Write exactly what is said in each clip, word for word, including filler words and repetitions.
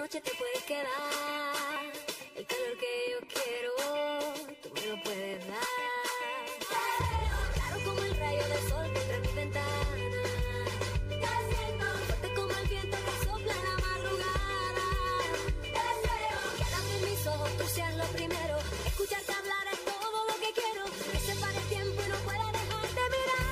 noche te puedes quedar. El calor que yo quiero, tú me lo puedes dar. Claro como el rayo del sol que entra en mi ventana. Te siento fuerte como el viento que sopla en la madrugada. Deseo, quédate en mis ojos, tú seas lo primero. Escucharte hablar es todo lo que quiero. Que se pare el tiempo y no pueda dejar de mirar.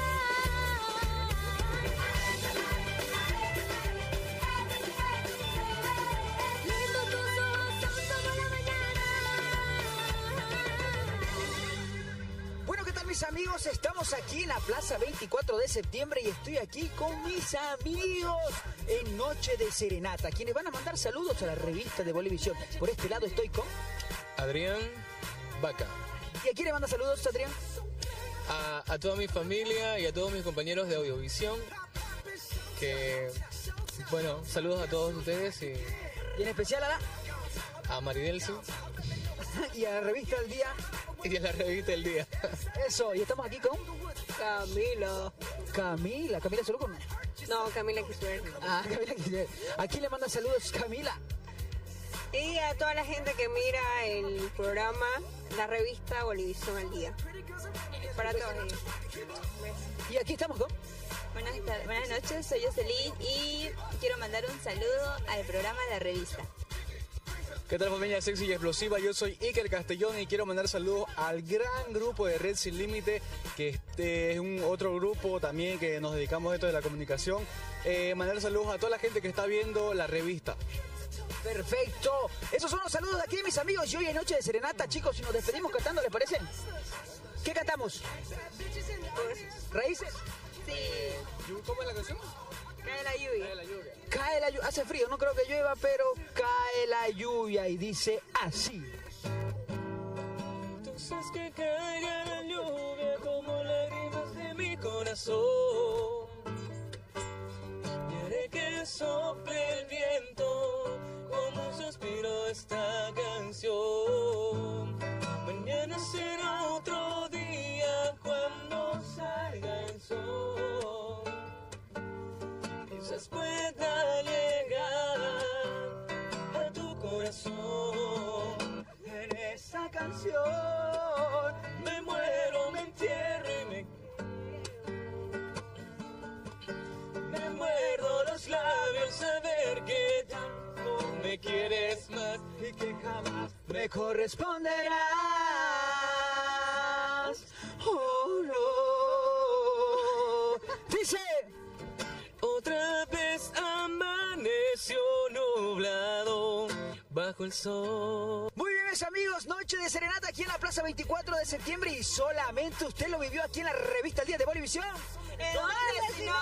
Mis amigos, estamos aquí en la Plaza veinticuatro de septiembre y estoy aquí con mis amigos en Noche de Serenata, quienes van a mandar saludos a la revista de Bolivisión. Por este lado estoy con Adrián Vaca. ¿Y a quién le manda saludos, Adrián? A, a toda mi familia y a todos mis compañeros de Audiovisión. Que, bueno, saludos a todos ustedes y... Y en especial a la... A Maridelsi. Y a la revista del día... Y a la revista del día. Eso, y estamos aquí con... Camila. Camila, Camila Soluco. No, Camila Quisuer. Ah, Camila Quisuer. ¿A quién le manda saludos, Camila? Y a toda la gente que mira el programa, la revista Bolivisión al Día. Para todos ellos. Y aquí estamos con... Buenas, buenas noches, soy Jocelyn y quiero mandar un saludo al programa de la revista. ¿Qué tal, familia sexy y explosiva? Yo soy Iker Castellón y quiero mandar saludos al gran grupo de Red Sin Límite, que este es un otro grupo también que nos dedicamos a esto de la comunicación. Eh, mandar saludos a toda la gente que está viendo la revista. Perfecto. Esos son los saludos de aquí, mis amigos. Y hoy es Noche de Serenata, chicos, y nos despedimos cantando, ¿les parece? ¿Qué cantamos? ¿Raíces? Sí. ¿Cómo es la canción? Cae la lluvia. Cae la lluvia. Cae la lluvia. Hace frío, no creo que llueva, pero cae la lluvia y dice así. Entonces que caiga la lluvia como lágrimas de mi corazón. Y haré que sople el viento como un suspiro esta canción. Mañana será otro día cuando salga el sol. Quizás pueda llegar a tu corazón. En esa canción me muero, me entierro y me... Me muerdo los labios a ver que tanto me quieres más y que jamás Me corresponderás. Oh, no. Dice... Otra vez amaneció nublado bajo el sol. Muy bien, mis amigos, Noche de Serenata aquí en la Plaza veinticuatro de septiembre y solamente usted lo vivió aquí en la revista El Día de Bolivisión. ¿Dónde si no?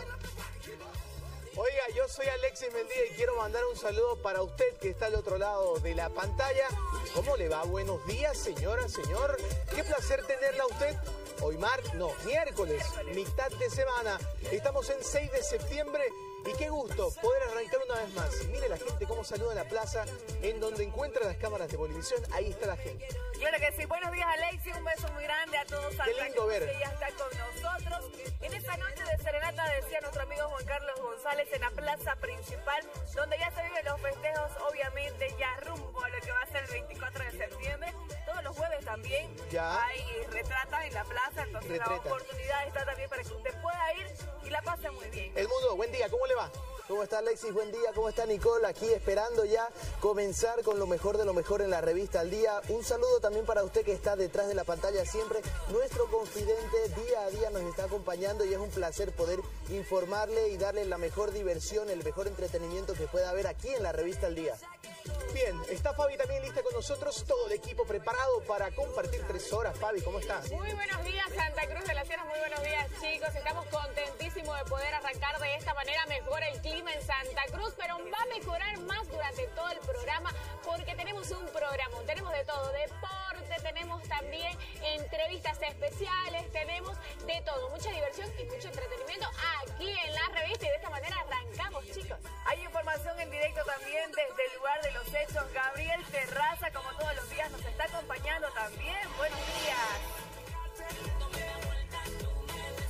Oiga, yo soy Alexis Mendía y quiero mandar un saludo para usted que está al otro lado de la pantalla. ¿Cómo le va? Buenos días, señora, señor. Qué placer tenerla a usted. Hoy mar, no, miércoles, mitad de semana. Estamos en seis de septiembre y qué gusto poder arrancar una vez más. Mire la gente cómo saluda en la plaza, en donde encuentra las cámaras de Bolivisión. Ahí está la gente. Claro que sí. Buenos días, Alexis. Un beso muy grande a todos. Qué lindo ver. Que ya está con nosotros. En esta noche de serenata, decía nuestro amigo Juan Carlos González, en la plaza principal, donde ya se viven los festejos, obviamente ya rumbo a lo que va a ser el veinticuatro de septiembre. Todos los jueves también ya hay retratas en la plaza, entonces Retreta. La oportunidad está también para que usted pueda ir y la pase muy bien. El mundo, buen día, ¿cómo le va? ¿Cómo está Alexis? Buen día, ¿cómo está Nicole? Aquí esperando ya comenzar con lo mejor de lo mejor en la revista Al Día. Un saludo también para usted que está detrás de la pantalla siempre. Nuestro confidente día a día nos está acompañando y es un placer poder informarle y darle la mejor diversión, el mejor entretenimiento que pueda haber aquí en la revista Al Día. Bien, está Fabi también lista con nosotros, todo el equipo preparado para compartir tres horas. Fabi, ¿cómo estás? Muy buenos días, Santa Cruz de la Sierra, muy buenos días, chicos. Estamos contentísimos de poder arrancar de esta manera. Mejora el clima en Santa Cruz, pero va a mejorar más durante todo el programa porque tenemos un programa, tenemos de todo, deporte, tenemos también entrevistas especiales, tenemos de todo, mucha diversión y mucho entretenimiento aquí en la revista y de esta manera arrancamos, chicos. Hay información en directo también desde el lugar de los hechos. Gabriel Terraza, como todos los días, nos está acompañando también. Buenos días.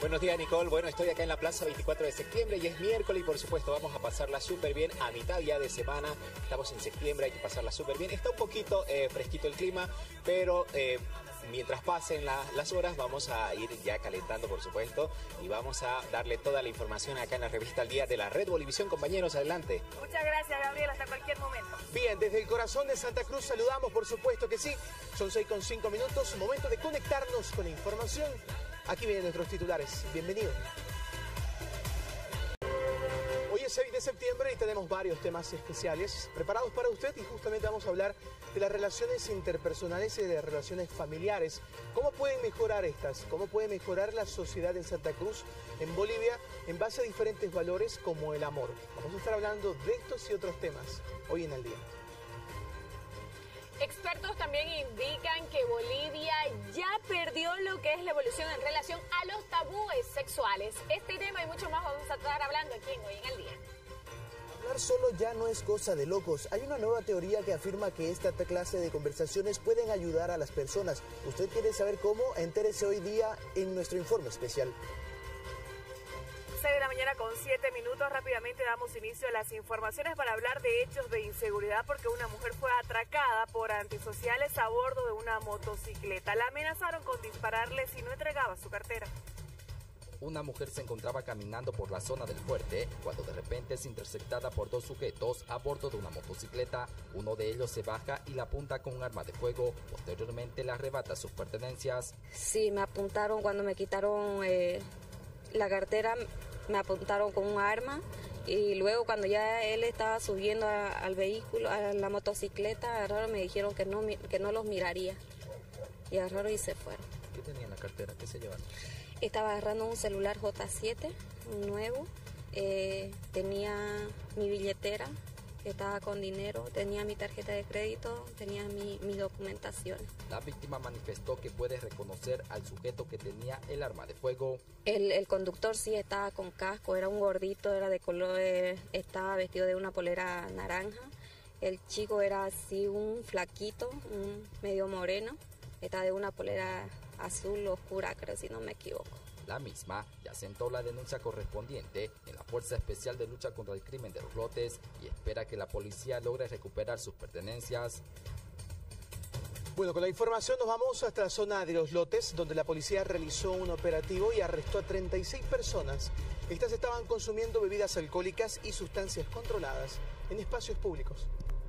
Buenos días, Nicole. Bueno, estoy acá en la Plaza veinticuatro de septiembre y es miércoles y por supuesto vamos a pasarla súper bien a mitad ya de semana. Estamos en septiembre, hay que pasarla súper bien. Está un poquito eh, fresquito el clima, pero eh, mientras pasen la, las horas vamos a ir ya calentando, por supuesto, y vamos a darle toda la información acá en la revista Al Día de la Red Bolivisión. Compañeros, adelante. Muchas gracias, Gabriel. Hasta cualquier momento. Bien, desde el corazón de Santa Cruz saludamos, por supuesto que sí. Son seis con cinco minutos, momento de conectarnos con la información. Aquí vienen nuestros titulares. Bienvenido. Hoy es seis de septiembre y tenemos varios temas especiales preparados para usted y justamente vamos a hablar de las relaciones interpersonales y de relaciones familiares. ¿Cómo pueden mejorar estas? ¿Cómo puede mejorar la sociedad en Santa Cruz, en Bolivia, en base a diferentes valores como el amor? Vamos a estar hablando de estos y otros temas hoy en el día. Expertos también indican que Bolivia ya perdió lo que es la evolución en relación a los tabúes sexuales. Este tema y mucho más vamos a estar hablando aquí en Hoy en el Día. Hablar solo ya no es cosa de locos. Hay una nueva teoría que afirma que esta clase de conversaciones pueden ayudar a las personas. ¿Usted quiere saber cómo? Entérese hoy día en nuestro informe especial. seis de la mañana con siete minutos. Rápidamente damos inicio a las informaciones para hablar de hechos de inseguridad porque una mujer fue atracada por antisociales a bordo de una motocicleta. La amenazaron con dispararle si no entregaba su cartera. Una mujer se encontraba caminando por la zona del fuerte cuando de repente es interceptada por dos sujetos a bordo de una motocicleta. Uno de ellos se baja y la apunta con un arma de fuego. Posteriormente le arrebata sus pertenencias. Sí, me apuntaron cuando me quitaron eh, la cartera, me apuntaron con un arma y luego cuando ya él estaba subiendo a, al vehículo, a la motocicleta, agarraron, me dijeron que no, que no los miraría y agarraron y se fueron. ¿Qué tenía en la cartera? ¿Qué se llevaron? Estaba agarrando un celular J siete, un nuevo, eh, tenía mi billetera, estaba con dinero, tenía mi tarjeta de crédito, tenía mi, mi documentación. La víctima manifestó que puede reconocer al sujeto que tenía el arma de fuego. El, el conductor sí estaba con casco, era un gordito, era de color, eh, estaba vestido de una polera naranja. El chico era así un flaquito, un medio moreno, estaba de una polera azul oscura, creo, si no me equivoco. La misma ya sentó la denuncia correspondiente en la Fuerza Especial de Lucha contra el Crimen de los Lotes y espera que la policía logre recuperar sus pertenencias. Bueno, con la información nos vamos hasta la zona de Los Lotes, donde la policía realizó un operativo y arrestó a treinta y seis personas. Estas estaban consumiendo bebidas alcohólicas y sustancias controladas en espacios públicos.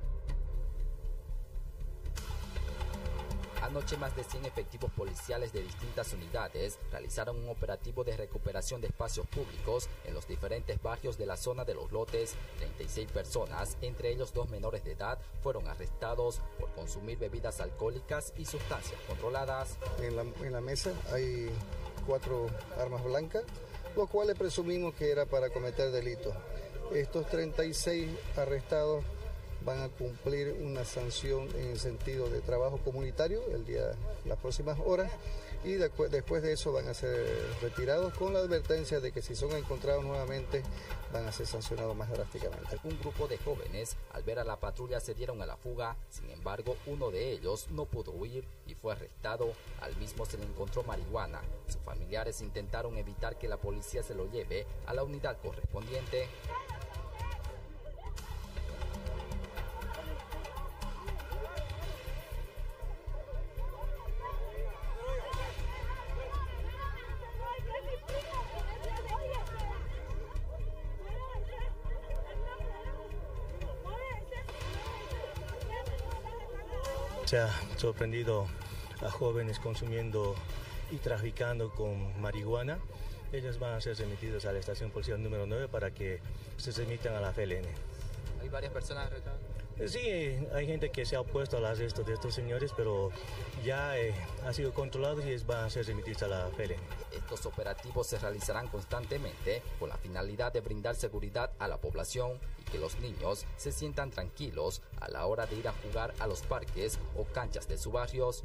Anoche más de cien efectivos policiales de distintas unidades realizaron un operativo de recuperación de espacios públicos en los diferentes barrios de la zona de Los Lotes. treinta y seis personas, entre ellos dos menores de edad, fueron arrestados por consumir bebidas alcohólicas y sustancias controladas. En la, en la mesa hay cuatro armas blancas, lo cual le presumimos que era para cometer delitos. Estos treinta y seis arrestados van a cumplir una sanción en el sentido de trabajo comunitario el día, las próximas horas y de, después de eso van a ser retirados con la advertencia de que si son encontrados nuevamente van a ser sancionados más drásticamente. Un grupo de jóvenes al ver a la patrulla se dieron a la fuga, sin embargo uno de ellos no pudo huir y fue arrestado. Al mismo se le encontró marihuana. Sus familiares intentaron evitar que la policía se lo lleve a la unidad correspondiente. Se ha sorprendido a jóvenes consumiendo y traficando con marihuana. Ellos van a ser remitidos a la estación policial número nueve para que se remitan a la F L N. ¿Hay varias personas arrestadas? Sí, hay gente que se ha opuesto al arresto de estos señores, pero ya eh, ha sido controlado y van a ser remitidos a la F L N. Estos operativos se realizarán constantemente con la finalidad de brindar seguridad a la población y que los niños se sientan tranquilos a la hora de ir a jugar a los parques o canchas de sus barrios.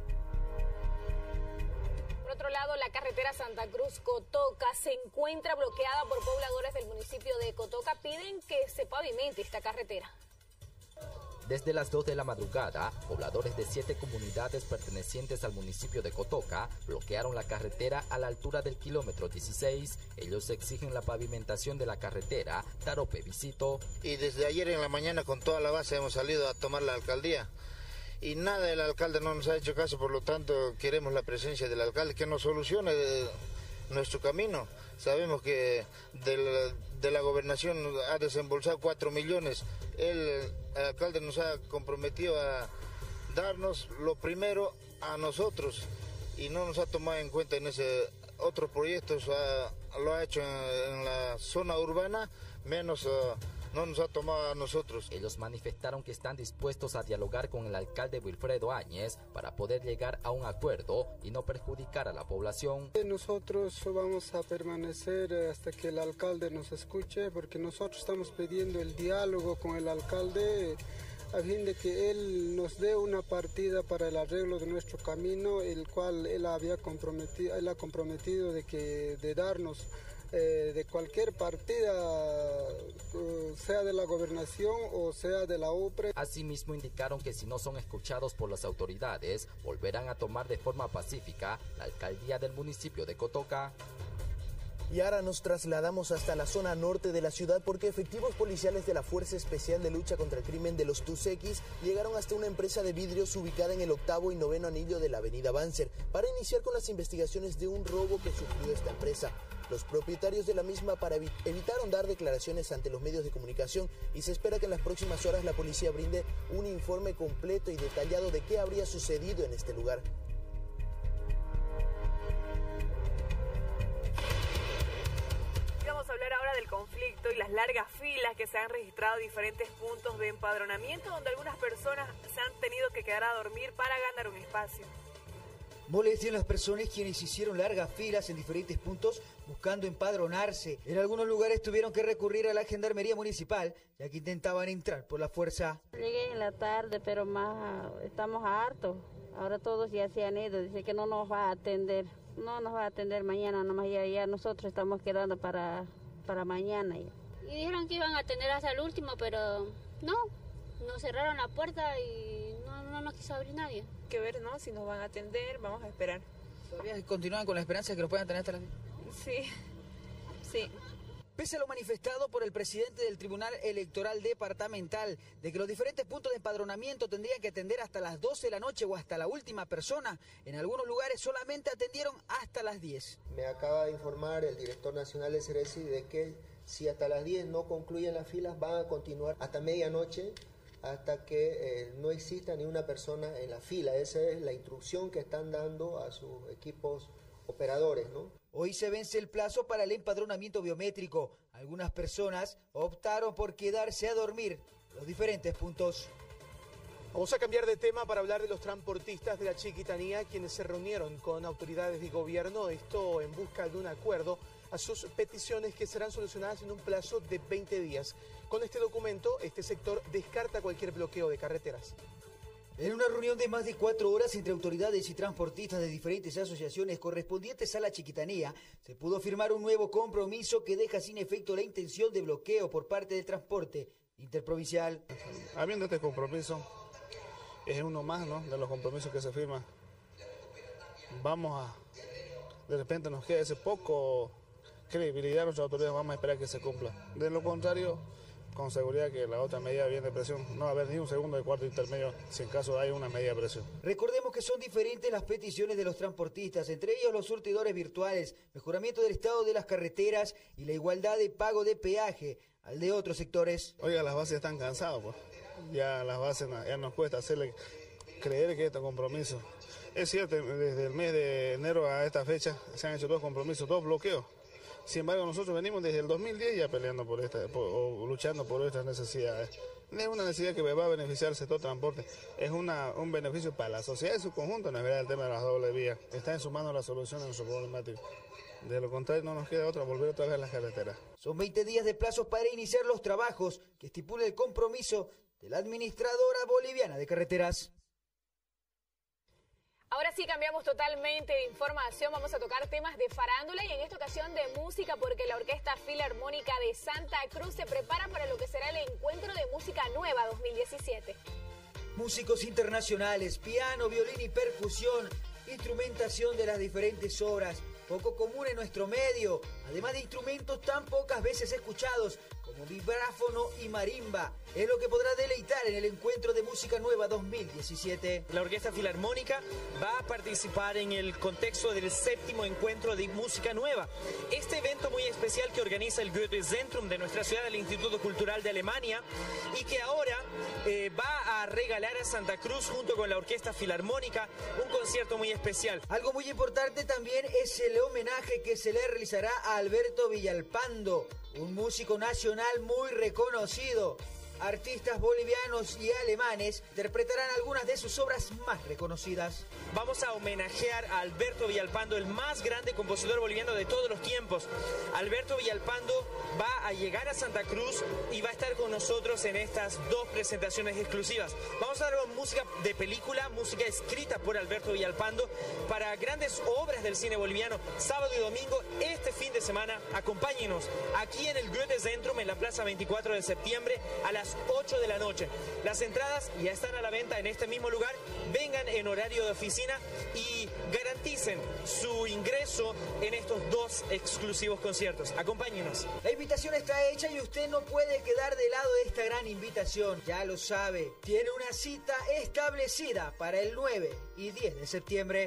Por otro lado, la carretera Santa Cruz-Cotoca se encuentra bloqueada por pobladores del municipio de Cotoca. Piden que se pavimente esta carretera. Desde las dos de la madrugada, pobladores de siete comunidades pertenecientes al municipio de Cotoca bloquearon la carretera a la altura del kilómetro dieciséis. Ellos exigen la pavimentación de la carretera Tarope-Visito. Y desde ayer en la mañana con toda la base hemos salido a tomar la alcaldía. Y nada, el alcalde no nos ha hecho caso, por lo tanto queremos la presencia del alcalde que nos solucione nuestro camino. Sabemos que de la, de la gobernación ha desembolsado cuatro millones. El, el alcalde nos ha comprometido a darnos lo primero a nosotros y no nos ha tomado en cuenta en ese otros proyectos. Ha, lo ha hecho en, en la zona urbana, menos... Uh, no nos ha tomado a nosotros. Ellos manifestaron que están dispuestos a dialogar con el alcalde Wilfredo Áñez para poder llegar a un acuerdo y no perjudicar a la población. Nosotros vamos a permanecer hasta que el alcalde nos escuche, porque nosotros estamos pidiendo el diálogo con el alcalde a fin de que él nos dé una partida para el arreglo de nuestro camino, el cual él había comprometido, él ha comprometido de que de darnos Eh, de cualquier partida, uh, sea de la gobernación o sea de la U P R E. Asimismo indicaron que si no son escuchados por las autoridades, volverán a tomar de forma pacífica la alcaldía del municipio de Cotoca. Y ahora nos trasladamos hasta la zona norte de la ciudad porque efectivos policiales de la Fuerza Especial de Lucha contra el Crimen de los Tusequis llegaron hasta una empresa de vidrios ubicada en el octavo y noveno anillo de la avenida Banzer para iniciar con las investigaciones de un robo que sufrió esta empresa. Los propietarios de la misma para evi- evitaron dar declaraciones ante los medios de comunicación y se espera que en las próximas horas la policía brinde un informe completo y detallado de qué habría sucedido en este lugar. Vamos a hablar ahora del conflicto y las largas filas que se han registrado en diferentes puntos de empadronamiento donde algunas personas se han tenido que quedar a dormir para ganar un espacio. Molestian las personas quienes hicieron largas filas en diferentes puntos buscando empadronarse. En algunos lugares tuvieron que recurrir a la Gendarmería Municipal, ya que intentaban entrar por la fuerza. Llegué en la tarde, pero más estamos hartos. Ahora todos ya se han ido, dice que no nos va a atender. No nos va a atender mañana, nomás ya, ya nosotros estamos quedando para, para mañana. Ya. Y dijeron que iban a atender hasta el último, pero no, nos cerraron la puerta y no, no nos quiso abrir nadie. Que ver, ¿no? Si nos van a atender, vamos a esperar. ¿Todavía continúan con la esperanza de que los puedan tener hasta las... Sí, sí. Pese a lo manifestado por el presidente del Tribunal Electoral Departamental de que los diferentes puntos de empadronamiento tendrían que atender hasta las doce de la noche o hasta la última persona, en algunos lugares solamente atendieron hasta las diez. Me acaba de informar el director nacional de Ceresi de que si hasta las diez no concluyen las filas van a continuar hasta medianoche, hasta que eh, no exista ni una persona en la fila. Esa es la instrucción que están dando a sus equipos operadores, ¿no? Hoy se vence el plazo para el empadronamiento biométrico. Algunas personas optaron por quedarse a dormir en los diferentes puntos. Vamos a cambiar de tema para hablar de los transportistas de la Chiquitanía, quienes se reunieron con autoridades de gobierno, esto en busca de un acuerdo a sus peticiones que serán solucionadas en un plazo de veinte días. Con este documento, este sector descarta cualquier bloqueo de carreteras. En una reunión de más de cuatro horas entre autoridades y transportistas de diferentes asociaciones correspondientes a la Chiquitanía, se pudo firmar un nuevo compromiso que deja sin efecto la intención de bloqueo por parte del transporte interprovincial. Habiendo este compromiso, es uno más, ¿no?, de los compromisos que se firman. Vamos a, de repente nos queda ese poco credibilidad a nuestras autoridades, vamos a esperar que se cumpla. De lo contrario, con seguridad que la otra medida viene de presión, no va a haber ni un segundo de cuarto intermedio si en caso hay una medida de presión. Recordemos que son diferentes las peticiones de los transportistas, entre ellos los surtidores virtuales, mejoramiento del estado de las carreteras y la igualdad de pago de peaje al de otros sectores. Oiga, las bases están cansadas, pues. Ya las bases ya nos cuesta hacerle creer que este compromiso. Es cierto, desde el mes de enero a esta fecha se han hecho dos compromisos, dos bloqueos. Sin embargo, nosotros venimos desde el dos mil diez ya peleando por esta, por, o luchando por estas necesidades. No es una necesidad que va a beneficiar al sector transporte, es una, un beneficio para la sociedad en su conjunto, no es verdad el tema de las dobles vías. Está en su mano la solución a nuestro problemático. De lo contrario, no nos queda otra, volver otra vez a las carreteras. Son veinte días de plazo para iniciar los trabajos que estipula el compromiso de la Administradora Boliviana de Carreteras. Ahora sí cambiamos totalmente de información, vamos a tocar temas de farándula y en esta ocasión de música porque la Orquesta Filarmónica de Santa Cruz se prepara para lo que será el Encuentro de Música Nueva dos mil diecisiete. Músicos internacionales, piano, violín y percusión, instrumentación de las diferentes obras, poco común en nuestro medio, además de instrumentos tan pocas veces escuchados como vibráfono y marimba, es lo que podrá deleitar en el Encuentro de Música Nueva dos mil diecisiete. La Orquesta Filarmónica va a participar en el contexto del séptimo Encuentro de Música Nueva. Este evento muy especial que organiza el Goethe-Zentrum de nuestra ciudad, el Instituto Cultural de Alemania, y que ahora eh, va a regalar a Santa Cruz junto con la Orquesta Filarmónica un concierto muy especial. Algo muy importante también es el homenaje que se le realizará a Alberto Villalpando, un músico nacional muy reconocido. Artistas bolivianos y alemanes interpretarán algunas de sus obras más reconocidas. Vamos a homenajear a Alberto Villalpando, el más grande compositor boliviano de todos los tiempos. Alberto Villalpando va a llegar a Santa Cruz y va a estar con nosotros en estas dos presentaciones exclusivas. Vamos a dar música de película, música escrita por Alberto Villalpando para grandes obras del cine boliviano. Sábado y domingo, este fin de semana, acompáñenos aquí en el Goethe-Zentrum en la Plaza veinticuatro de septiembre a las ocho de la noche. Las entradas ya están a la venta en este mismo lugar. Vengan en horario de oficina y garanticen su ingreso en estos dos exclusivos conciertos. Acompáñenos. La invitación está hecha y usted no puede quedar de lado de esta gran invitación. Ya lo sabe, tiene una cita establecida para el nueve y diez de septiembre.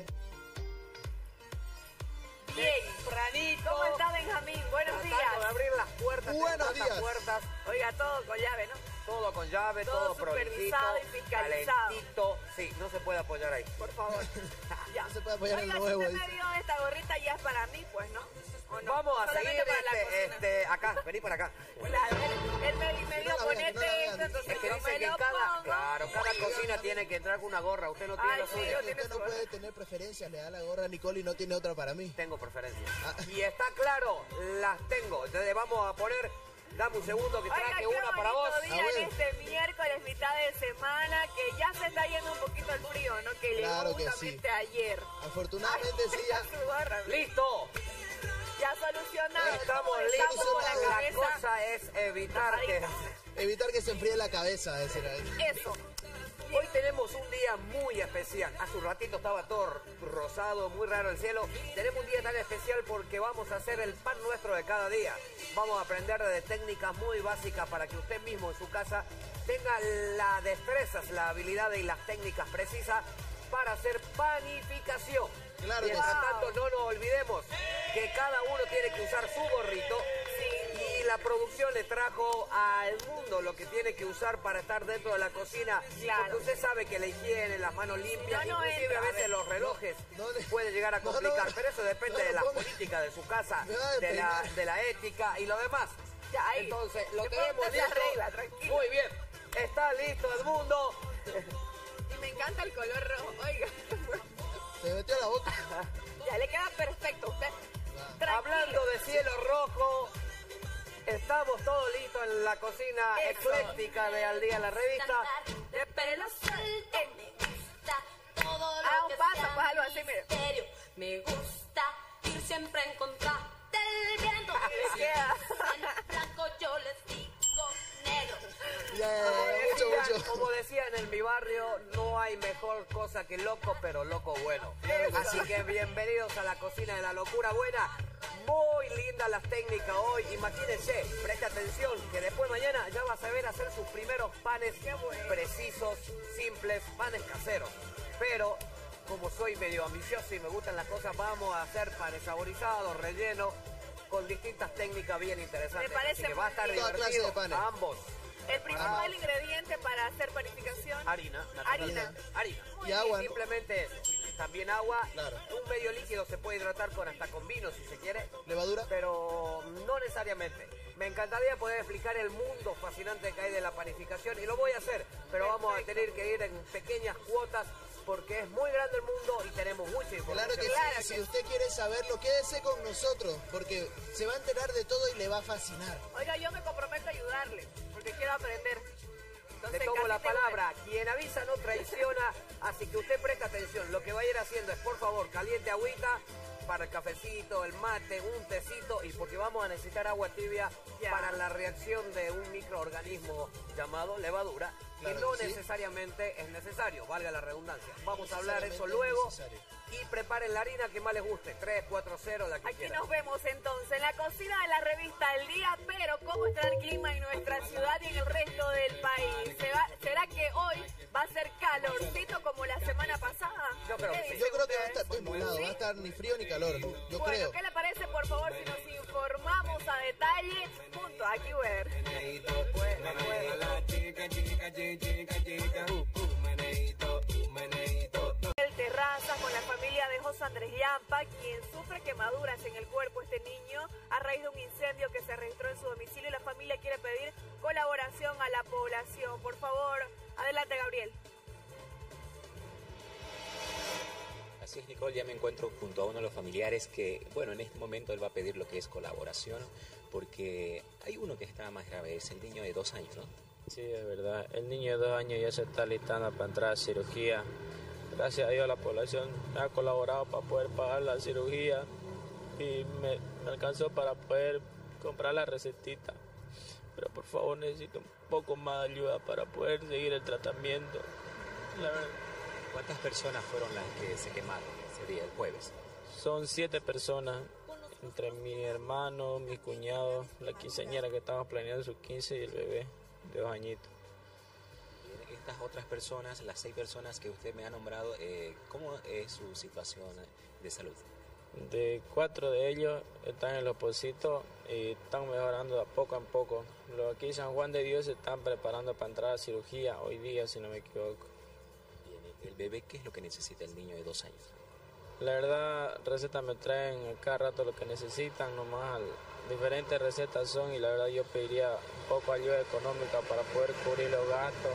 Bien, Pranito. ¿Cómo está Benjamín? Buenos días. Tratando de abrir las puertas. Buenos días. Puertas. Oiga, todo con llave, ¿no? Todo con llave, todo, Todo prolijito, supervisado y fiscalizado. calentito. Sí, no se puede apoyar ahí. Por favor. Ya. No se puede apoyar Oiga, el nuevo. si usted me dio esta gorrita ya es para mí, pues, ¿no? ¿O no? Vamos a Solamente seguir para la este, cocina. este, acá, vení para acá. Claro, él, él me, me dijo No la vean, ponete no la vean. esto, entonces Es que yo dice me que lo cada, pongo. claro, cada cocina tiene que entrar con una gorra. Usted no tiene Ay, la sí, suya. yo- Usted no puede tener preferencias, le da la gorra a Nicole y no tiene otra para mí. Tengo preferencia. Ah. Y está claro, las tengo. Entonces vamos a poner, dame un segundo que Oiga, traje qué una para vos. bonito día en este miércoles, mitad de semana, que ya se está yendo un poquito el frío, ¿no? Que llegó Claro que justamente ayer. Afortunadamente sí, ya. Su gorra, listo. Ya solucionado. Estamos Estamos listos. con la La cabeza. cosa es evitar que... Evitar que se enfríe la cabeza, decir ahí. Eso. Hoy tenemos un día muy especial. Hace un ratito estaba todo rosado, muy raro el cielo. Tenemos un día tan especial porque vamos a hacer el pan nuestro de cada día. Vamos a aprender de técnicas muy básicas para que usted mismo en su casa tenga las destrezas, la habilidad y las técnicas precisas para hacer panificación. Claro que Mientras sí. tanto, no nos olvidemos que cada uno tiene que usar su gorrito. Y la producción le trajo al mundo lo que tiene que usar para estar dentro de la cocina. Claro. Porque usted sabe que la higiene, las manos limpias, No, no inclusive entra, a veces a ver. los relojes No, no, pueden llegar a no, no, complicar. no. pero eso depende No, de la no, política de su casa, Me va a de la, despeinar. de la ética y lo demás. Ya, ahí. Entonces, lo Después tenemos usted se listo. arregla, tranquilo. Muy bien. Está listo Edmundo. Y me encanta el color rojo. Oiga. Se metió a la boca. Ya le queda perfecto. Usted. Tranquilo. Hablando de cielo rojo, estamos todos listos en la cocina Eso. ecléctica de Al Día la Revista. De pelo suelto. Me gusta todo lo Ah, un que paso, sea pues algo así, mire. misterio. Me gusta ir siempre en contra del viento. Le queda. En blanco yo les digo negro. Ya, ya, Como ya, mucho, decían- mucho. Como decían en mi barrio, no hay mejor cosa que loco, pero loco bueno. Así que bienvenidos a la cocina de la locura buena. Muy lindas las técnicas hoy. Imagínense, preste atención, que después mañana ya va a saber hacer sus primeros panes precisos, simples, panes caseros. Pero como soy medio ambicioso y me gustan las cosas, vamos a hacer panes saborizados, rellenos, con distintas técnicas bien interesantes. Me parece Así que va a muy estar bien. Toda clase divertido de panes. a ambos. El principal ingrediente para hacer panificación. Harina, Harina. naturalmente. Harina. Y agua, ¿no? Simplemente eso. También agua. Claro. Un medio líquido se puede hidratar con hasta con vino si se quiere. ¿Levadura? Pero no necesariamente. Me encantaría poder explicar el mundo fascinante que hay de la panificación y lo voy a hacer, pero vamos a tener que ir en pequeñas cuotas porque es muy grande el mundo y tenemos mucha información. Claro que sí, si usted quiere saberlo, quédese con nosotros, porque se va a enterar de todo y le va a fascinar. Oiga, yo me comprometo a ayudarle, porque quiero aprender. Entonces, le tomo casi la te voy. palabra. Quien avisa no traiciona, así que usted presta atención. Lo que va a ir haciendo es, por favor, caliente agüita para el cafecito, el mate, un tecito, y porque vamos a necesitar agua tibia Ya. para la reacción de un microorganismo llamado levadura, Claro que no que sí. necesariamente es necesario, valga la redundancia. Vamos a hablar eso Necesariamente luego. es necesario. Y preparen la harina que más les guste, tres, cuatro, cero, la que Aquí quieran. nos vemos entonces en la cocina de la revista El Día, pero ¿cómo está el clima en nuestra ciudad y en el resto del país? ¿Se va- ¿Será que hoy va a ser calorcito como la semana pasada? Yo creo que ¿Qué sí. dicen Yo creo que va a ustedes? estar templado, va a estar ni frío ni calor. Yo Bueno, creo. ¿qué le parece, por favor, si nos informamos a detalle junto a AccuWeather? El Terraza con la familia de José Andrés Llampa, quien sufre quemaduras en el cuerpo este niño a raíz de un incendio que se registró en su domicilio, y la familia quiere pedir colaboración a la población. Por favor, adelante, Gabriel. Así es, Nicole, ya me encuentro junto a uno de los familiares que, bueno, en este momento él va a pedir lo que es colaboración, porque hay uno que está más grave, es el niño de dos años, ¿no? Sí, es verdad. El niño de dos años ya se está listando para entrar a cirugía. Gracias a Dios la población me ha colaborado para poder pagar la cirugía y me, me alcanzó para poder comprar la recetita. Pero por favor necesito un poco más de ayuda para poder seguir el tratamiento. La verdad. ¿Cuántas personas fueron las que se quemaron ese día, el jueves? Son siete personas, entre mi hermano, mis cuñados, la quinceañera que estamos planeando sus quince y el bebé de dos añitos. Estas otras personas, las seis personas que usted me ha nombrado, eh, ¿cómo es su situación de salud? De cuatro de ellos están en los pocitos y están mejorando de a poco a poco. Los aquí en San Juan de Dios se están preparando para entrar a cirugía hoy día, si no me equivoco. ¿El bebé qué es lo que necesita el niño de dos años? La verdad, recetas me traen cada rato lo que necesitan, nomás diferentes recetas son, y la verdad yo pediría un poco de ayuda económica para poder cubrir los gastos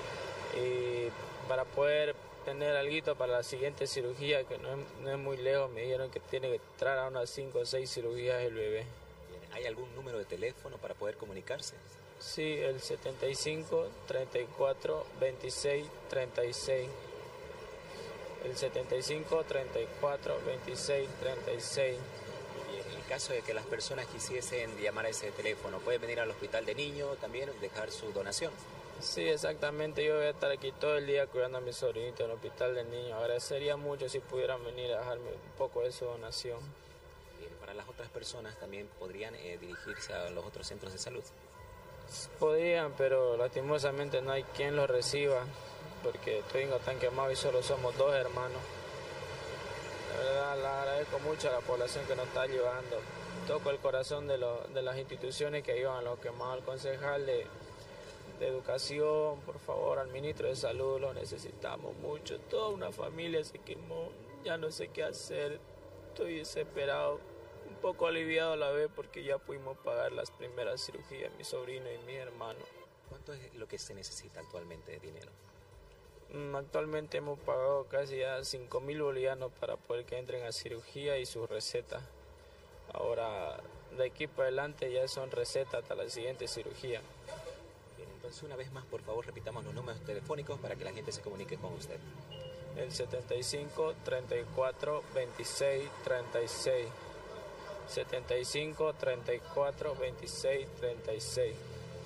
y para poder tener algo para la siguiente cirugía, que no es, no es muy lejos. Me dijeron que tiene que entrar a unas cinco o seis cirugías el bebé. ¿Hay algún número de teléfono para poder comunicarse? Sí, el setenta y cinco, treinta y cuatro, veintiséis, treinta y seis. El setenta y cinco, treinta y cuatro, veintiséis, treinta y seis. Y en el caso de que las personas quisiesen llamar a ese teléfono, ¿pueden venir al hospital de niños también, dejar su donación? Sí, exactamente. Yo voy a estar aquí todo el día cuidando a mi sobrinito en el hospital del niño. Agradecería mucho si pudieran venir a dejarme un poco de su donación. Bien, para las otras personas también podrían eh, dirigirse a los otros centros de salud. Podrían, pero lastimosamente no hay quien los reciba, porque Twingo tan quemado y solo somos dos hermanos. La verdad, le agradezco mucho a la población que nos está ayudando. Toco el corazón de, lo, de las instituciones que ayudan a los quemados, al concejal de, de Educación, por favor, al ministro de Salud, lo necesitamos mucho. Toda una familia se quemó, ya no sé qué hacer, estoy desesperado, un poco aliviado a la vez porque ya pudimos pagar las primeras cirugías, mi sobrino y mi hermano. ¿Cuánto es lo que se necesita actualmente de dinero? Actualmente hemos pagado casi ya cinco mil bolivianos para poder que entren a cirugía y sus recetas. Ahora, de aquí para adelante ya son recetas hasta la siguiente cirugía. Bien, entonces una vez más, por favor, repitamos los números telefónicos para que la gente se comunique con usted. El setenta y cinco, treinta y cuatro, veintiséis, treinta y seis. setenta y cinco, treinta y cuatro, veintiséis, treinta y seis.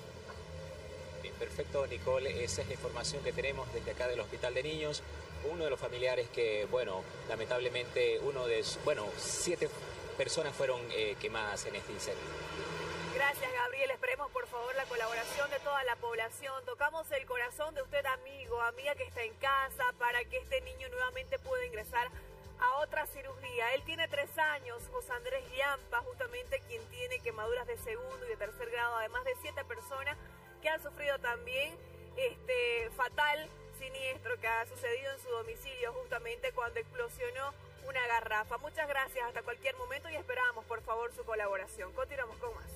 Bien, perfecto, Nicole, esa es la información que tenemos desde acá del Hospital de Niños. Uno de los familiares que, bueno, lamentablemente, uno de, bueno, siete personas fueron eh, quemadas en este incendio. Gracias, Gabriel. Esperemos, por favor, la colaboración de toda la población. Tocamos el corazón de usted, amigo, amiga que está en casa, para que este niño nuevamente pueda ingresar a otra cirugía. Él tiene tres años, José Andrés Llampa, justamente quien tiene quemaduras de segundo y de tercer grado, además de siete personas que han sufrido también este fatal siniestro que ha sucedido en su domicilio justamente cuando explosionó una garrafa. Muchas gracias, hasta cualquier momento, y esperamos, por favor, su colaboración. Continuamos con más.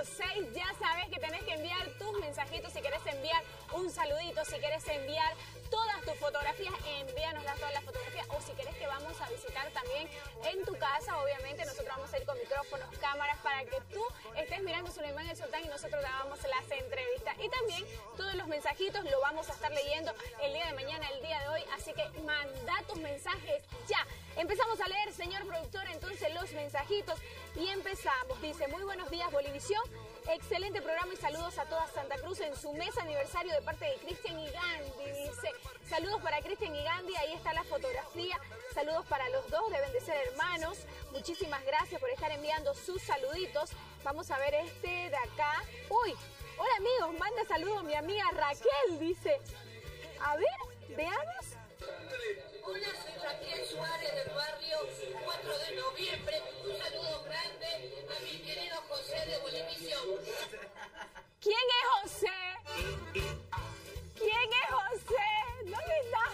seis. Ya sabes que tenés que enviar tus mensajitos si querés enviar un saludito, si querés enviar todas tus fotografías, envíanoslas todas las fotografías, o si querés que vamos a visitar también en tu casa, obviamente nosotros vamos a ir con micrófonos, cámaras, para que tú estés mirando Suleimán el Sultán y nosotros te damos las entrevistas. Y también todos los mensajitos lo vamos a estar leyendo el día de mañana, el día de hoy, así que manda tus mensajes ya. Empezamos a leer, señor productor, entonces los mensajitos y empezamos. Dice, muy buenos días, Bolivisión. Excelente programa y saludos a toda Santa Cruz en su mes aniversario de parte de Cristian y Gandhi. Dice, saludos para Cristian y Gandhi, ahí está la fotografía. Saludos para los dos, deben de ser hermanos. Muchísimas gracias por estar enviando sus saluditos. Vamos a ver este de acá. Uy, hola amigos, manda saludos mi amiga Raquel, dice. A ver, veamos. Hola, soy Raquel Suárez del barrio cuatro de noviembre. Un saludo grande a mi querido José de Bolivisión. ¿Quién es José? ¿Quién es José? ¿Dónde está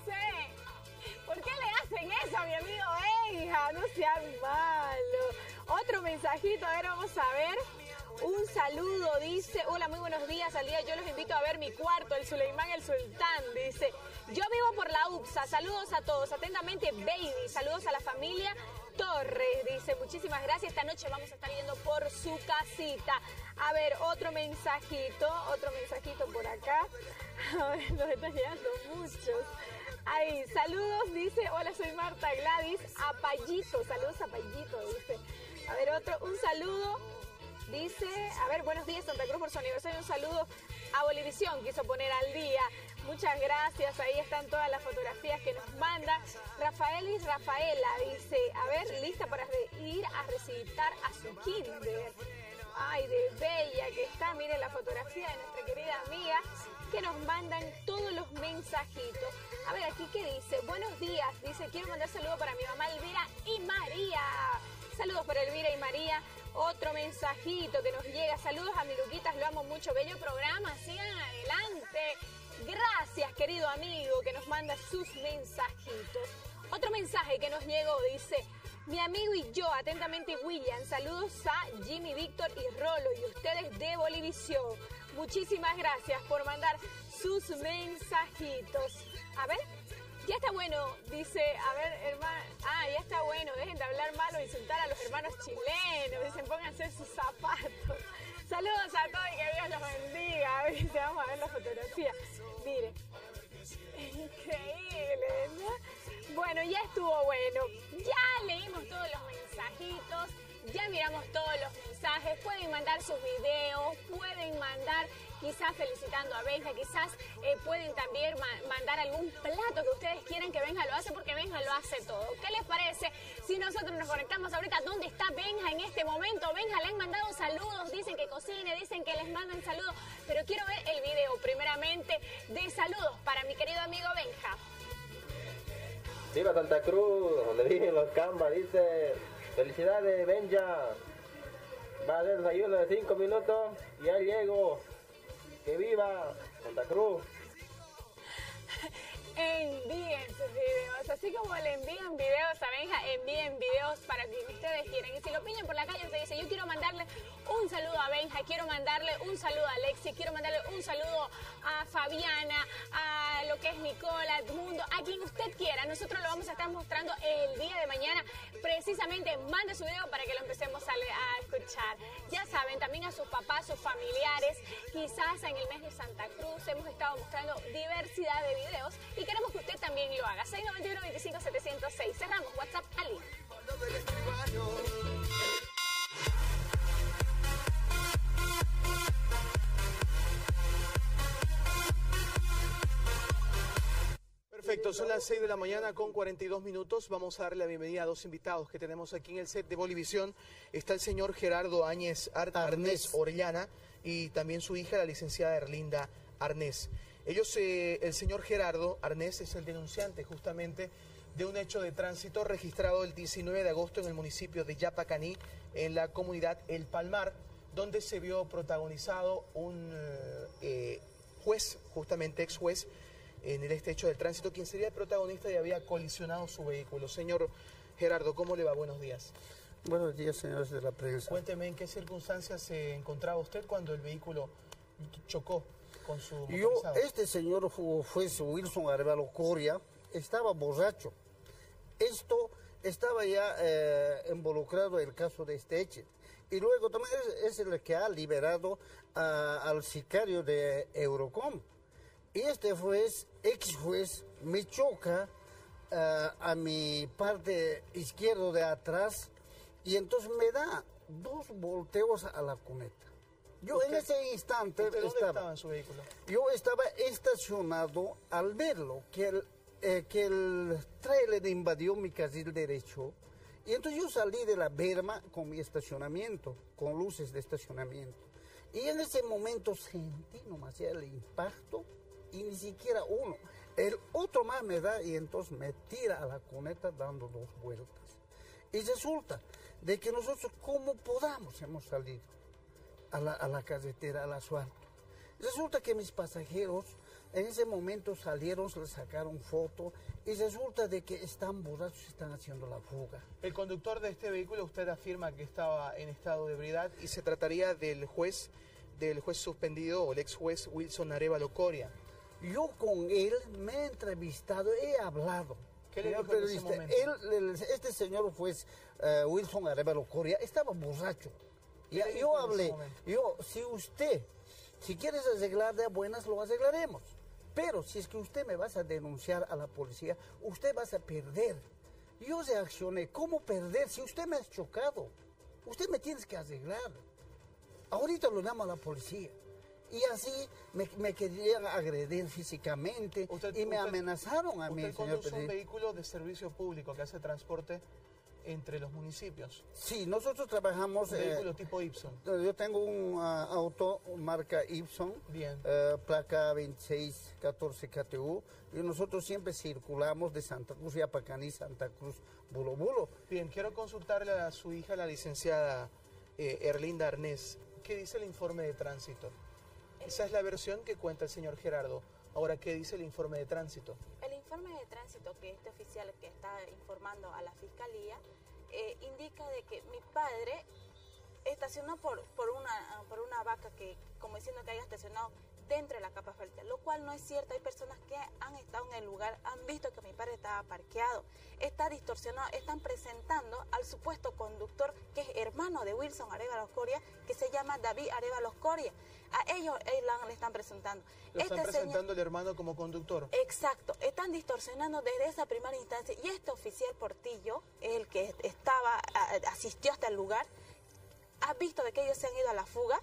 José? ¿Por qué le hacen eso a mi amigo Benja? No sean malos. Otro mensajito, a ver, vamos a ver. Un saludo, dice, hola, muy buenos días al día, yo los invito a ver mi cuarto, el Suleimán el Sultán, dice, yo vivo por la U P S A, saludos a todos, atentamente Baby, saludos a la familia Torres, dice, muchísimas gracias, esta noche vamos a estar yendo por su casita. A ver, otro mensajito, otro mensajito por acá, a ver, nos están llegando muchos. Ahí, saludos, dice, hola, soy Marta Gladys, a Payito, saludos a Payito, dice, a ver, otro, un saludo. Dice, a ver, buenos días Santa Cruz por su aniversario, un saludo a Bolivisión, quiso poner al día. Muchas gracias, ahí están todas las fotografías que nos manda. Rafael y Rafaela dice, a ver, lista para ir a recitar a su kinder. Ay, de bella que está, miren la fotografía de nuestra querida amiga, que nos mandan todos los mensajitos. A ver, aquí qué dice, buenos días, dice, quiero mandar saludos para mi mamá Elvira y María. Saludos para Elvira y María. Otro mensajito que nos llega. Saludos a mi Luquitas, lo amo mucho. Bello programa, sigan adelante. Gracias, querido amigo, que nos manda sus mensajitos. Otro mensaje que nos llegó dice, mi amigo y yo, atentamente William, saludos a Jimmy, Víctor y Rolo y ustedes de Bolivisión. Muchísimas gracias por mandar sus mensajitos. A ver. Ya está bueno, dice, a ver, hermano, ah, ya está bueno, dejen de hablar mal o insultar a los hermanos chilenos, dicen, pónganse sus zapatos. Saludos a todos y que Dios los bendiga, dice, vamos a ver la fotografía. Miren, increíble, ¿no? Bueno, ya estuvo bueno, ya leímos todos los mensajitos, ya miramos todos los mensajes, pueden mandar sus videos, pueden mandar quizás felicitando a Benja, quizás eh, pueden también ma mandar algún plato que ustedes quieran que Benja lo hace, porque Benja lo hace todo. ¿Qué les parece si nosotros nos conectamos ahorita? ¿Dónde está Benja en este momento? Benja, le han mandado saludos, dicen que cocine, dicen que les mandan saludos, pero quiero ver el video primeramente de saludos para mi querido amigo Benja. Viva Santa Cruz, donde viven los Camba, dice, felicidades Benja, va a hacer desayuno de cinco minutos y ya llego. ¡Que viva Santa Cruz! Envíen sus videos, así como le envían videos a Benja, envíen videos para quien ustedes quieran. Y si lo pillan por la calle, usted dice, yo quiero mandarle un saludo a Benja, quiero mandarle un saludo a Alexi, quiero mandarle un saludo a Fabiana, a lo que es Nicola, Edmundo, a quien usted quiera. Nosotros lo vamos a estar mostrando el día de mañana. Precisamente, mande su video para que lo empecemos a, a escuchar. Ya saben, también a sus papás, sus familiares. Quizás en el mes de Santa Cruz hemos estado mostrando diversidad de videos y queremos que usted también lo haga. seis nueve uno, veinticinco setecientos seis. Cerramos WhatsApp Ali. Perfecto, son las seis de la mañana con cuarenta y dos minutos. Vamos a darle la bienvenida a dos invitados que tenemos aquí en el set de Bolivisión. Está el señor Gerardo Áñez Arnés Orellana y también su hija, la licenciada Erlinda Arnés. Ellos, eh, el señor Gerardo Arnés es el denunciante justamente de un hecho de tránsito registrado el diecinueve de agosto en el municipio de Yapacaní, en la comunidad El Palmar, donde se vio protagonizado un eh, juez, justamente ex juez, en este hecho del tránsito, quien sería el protagonista y había colisionado su vehículo. Señor Gerardo, ¿cómo le va? Buenos días. Buenos días, señores de la prensa. Cuénteme en qué circunstancias se encontraba usted cuando el vehículo chocó con su Yo, motorizado. este señor fue, fue Wilson Arevalo Coria, estaba borracho. Esto estaba ya eh, involucrado en el caso de este hecho. Y luego también es, es el que ha liberado a, al sicario de Eurocom. Y este juez, ex juez, me choca uh, a mi parte izquierda de atrás y entonces me da dos volteos a la cuneta. Yo ¿Usted, en ese instante ¿usted dónde estaba, estaba en su vehículo? Yo estaba estacionado al verlo, que el, eh, que el trailer invadió mi carril derecho. Y entonces yo salí de la berma con mi estacionamiento, con luces de estacionamiento. Y en ese momento sentí nomás ya el impacto y ni siquiera uno. El otro más me da y entonces me tira a la cuneta dando dos vueltas. Y resulta de que nosotros como podamos hemos salido a la, a la carretera, al asfalto. Resulta que mis pasajeros en ese momento salieron, le sacaron foto y resulta de que están borrachos, están haciendo la fuga. El conductor de este vehículo, usted afirma que estaba en estado de ebriedad y se trataría del juez, del juez suspendido o el ex juez Wilson Arevalo Coria. Yo con él me he entrevistado, he hablado. ¿Qué le Señor dijo en ese momento? Él, él, este señor juez uh, Wilson Arevalo Coria estaba borracho. Y ¿Qué le yo dijo en ese hablé, momento? yo, si usted, si quieres arreglar de buenas, lo arreglaremos. Pero si es que usted me vas a denunciar a la policía, usted vas a perder. Yo reaccioné, ¿cómo perder? Si usted me ha chocado, usted me tiene que arreglar. Ahorita lo llamo a la policía. Y así me, me querían agredir físicamente Usted- y me usted- amenazaron a mí, Usted señor conduce un presidente. vehículo de servicio público que hace transporte entre los municipios. Sí, nosotros trabajamos... Un eh, vehículo tipo Ipson. Yo tengo un ah, auto marca Ipson, Bien. eh, placa veintiséis catorce K T U, y nosotros siempre circulamos de Santa Cruz, Yapacaní, Santa Cruz, Bulo Bulo. Bien, quiero consultarle a su hija, la licenciada eh, Erlinda Arnés. ¿Qué dice el informe de tránsito? Esa es la versión que cuenta el señor Gerardo. Ahora, ¿qué dice el informe de tránsito? El informe de tránsito que este oficial que está informando a la fiscalía eh, indica de que mi padre estacionó por, por, una, por una vaca que, como diciendo que haya estacionado dentro de la capa asfáltica, lo cual no es cierto. Hay personas que han estado en el lugar, han visto que mi padre estaba parqueado, está distorsionado, están presentando al supuesto conductor que es hermano de Wilson Arevalo Coria, que se llama David Arevalo Coria. A ellos, ellos le están presentando. Lo están Este presentando señor- el hermano como conductor. Exacto, están distorsionando desde esa primera instancia y este oficial Portillo, el que estaba, a- asistió hasta el lugar, ha visto de que ellos se han ido a la fuga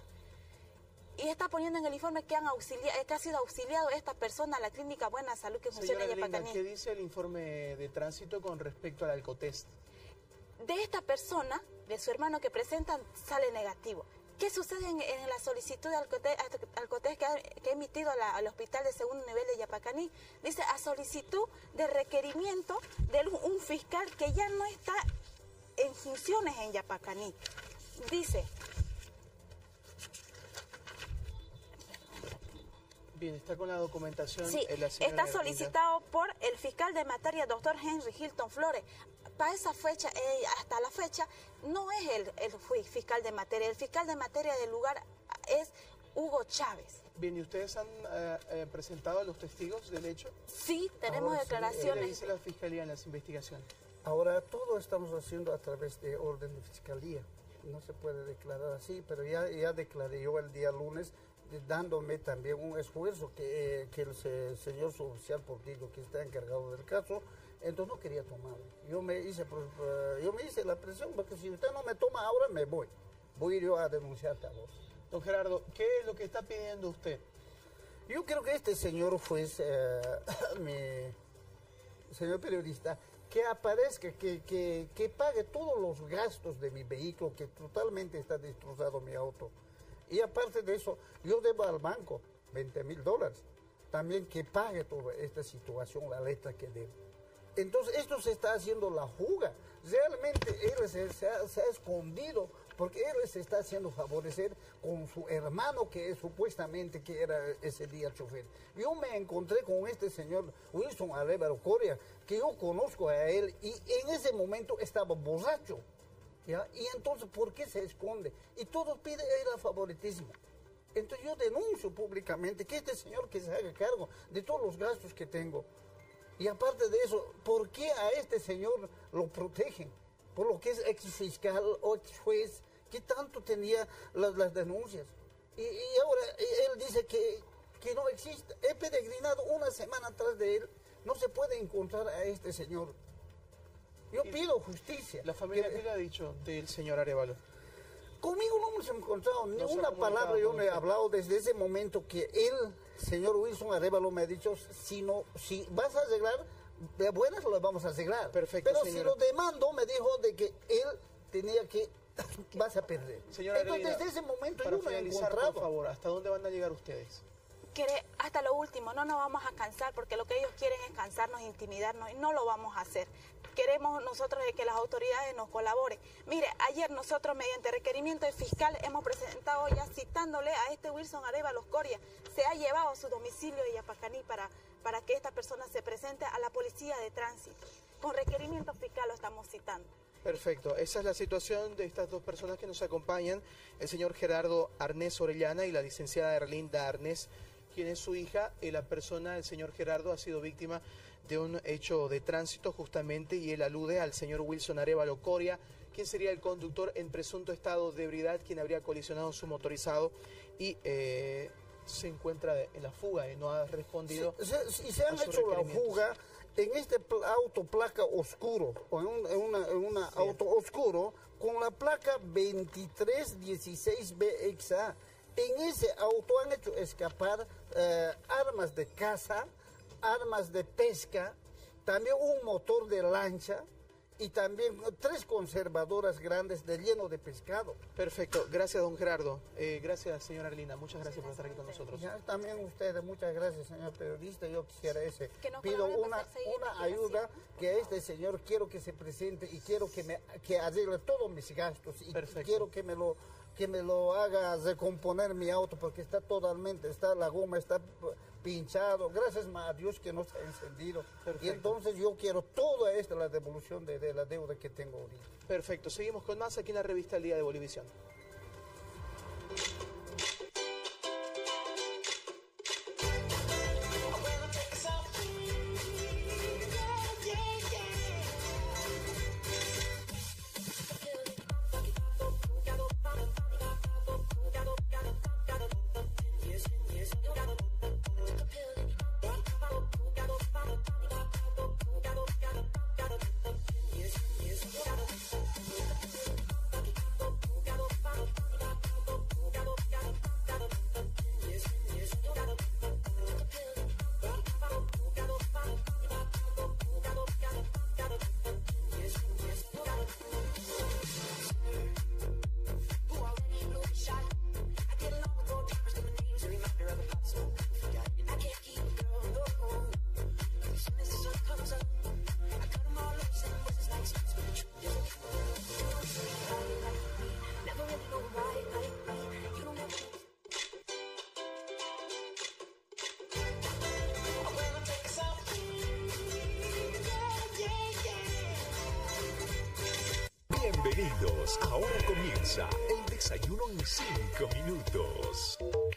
y está poniendo en el informe que han auxiliado, que ha sido auxiliado esta persona a la clínica Buena Salud que funciona Señora en Erlinda, Yapacaní. ¿qué dice el informe de tránsito con respecto al alcotest? De esta persona, de su hermano que presentan, sale negativo. ¿Qué sucede en, en la solicitud de alcotés, alcotés que, ha, que ha emitido la, al hospital de segundo nivel de Yapacaní? Dice, a solicitud de requerimiento de un, un fiscal que ya no está en funciones en Yapacaní. Dice, Bien, está con la documentación. sí, eh, la señora está Erlinda. solicitado por el fiscal de materia, doctor Henry Hilton Flores. Para esa fecha, eh, hasta la fecha, no es el, el fui- fiscal de materia. El fiscal de materia del lugar es Hugo Chávez. Bien, ¿y ustedes han eh, eh, presentado a los testigos del hecho? Sí, tenemos Ahora sí, ¿Qué le declaraciones. dice la fiscalía en las investigaciones? Ahora todo estamos haciendo a través de orden de fiscalía. No se puede declarar así, pero ya, ya declaré yo el día lunes eh, dándome también un esfuerzo que, eh, que el se- señor suboficial Portillo, que está encargado del caso, entonces no quería tomarlo. Yo me hice, pues, eh, yo me hice la presión, porque si usted no me toma ahora, me voy. Voy a ir yo a denunciarte a vos. Don Gerardo, ¿qué es lo que está pidiendo usted? Yo creo que este señor juez, eh, mi señor periodista, que aparezca, que, que, que pague todos los gastos de mi vehículo, que totalmente está destrozado mi auto. Y aparte de eso, yo debo al banco veinte mil dólares. También que pague toda esta situación, la letra que debo. Entonces, esto se está haciendo la fuga. Realmente él se, se ha, se ha escondido porque él se está haciendo favorecer con su hermano que es, supuestamente que era ese día el chofer. Yo me encontré con este señor Wilson Arevalo Coria, que yo conozco a él, y en ese momento estaba borracho. ¿ya? Y entonces, ¿por qué se esconde? Y todos piden el favoritismo. Entonces yo denuncio públicamente que este señor que se haga cargo de todos los gastos que tengo. Y aparte de eso, ¿por qué a este señor lo protegen? Por lo que es ex fiscal o ex juez, que tanto tenía las, las denuncias. Y, y ahora él dice que, que no existe. He peregrinado una semana atrás de él, no se puede encontrar a este señor. Yo pido justicia. ¿La familia que, qué le ha dicho del señor Arévalo? Conmigo no hemos encontrado ni No se ha una comunicado palabra, yo con no he usted. hablado desde ese momento que él, señor Wilson Arévalo, me ha dicho, si, no, si vas a arreglar, de buenas lo vamos a arreglar. Perfecto, Pero señora. si lo demando, me dijo de que él tenía que, vas a perder. Señora Entonces, Reina, desde ese momento para yo no he finalizar, encontrado. por favor, ¿hasta dónde van a llegar ustedes? Quiere hasta lo último, no nos vamos a cansar porque lo que ellos quieren es cansarnos, intimidarnos y no lo vamos a hacer. Queremos nosotros de que las autoridades nos colaboren. Mire, ayer nosotros mediante requerimiento de fiscal hemos presentado ya citándole a este Wilson Arévalo Coria. Se ha llevado a su domicilio de Yapacaní para, para que esta persona se presente a la policía de tránsito. Con requerimiento fiscal lo estamos citando. Perfecto, esa es la situación de estas dos personas que nos acompañan, el señor Gerardo Arnés Orellana y la licenciada Erlinda Arnés, quien es su hija. Y la persona, el señor Gerardo, ha sido víctima de un hecho de tránsito justamente, y él alude al señor Wilson Arévalo Coria, quien sería el conductor en presunto estado de ebriedad, quien habría colisionado su motorizado y eh, se encuentra en la fuga y no ha respondido. Sí, se, y se han a sus hecho la requerimientos. fuga en este pl- auto placa oscuro, o en un en una, en una Sí. auto oscuro, con la placa veintitrés dieciséis B X A. En ese auto han hecho escapar eh, armas de caza, armas de pesca, también un motor de lancha y también tres conservadoras grandes de lleno de pescado. Perfecto, gracias don Gerardo. Eh, gracias señora Arlina, muchas gracias por estar aquí con nosotros. Ya, también ustedes, muchas gracias, señor periodista. Yo quisiera ese. Que nos Pido colaboren una, para hacer seguir una la ayuda que este señor quiero que se presente y quiero que me que arregle todos mis gastos y Perfecto. quiero que me lo que me lo haga recomponer mi auto porque está totalmente, está la goma está pinchado, gracias a Dios que no está encendido. Perfecto. Y entonces yo quiero toda esta la devolución de, de la deuda que tengo ahorita. Perfecto, seguimos con más aquí en la revista El Día de Bolivisión. Bienvenidos, ahora comienza el desayuno en cinco minutos.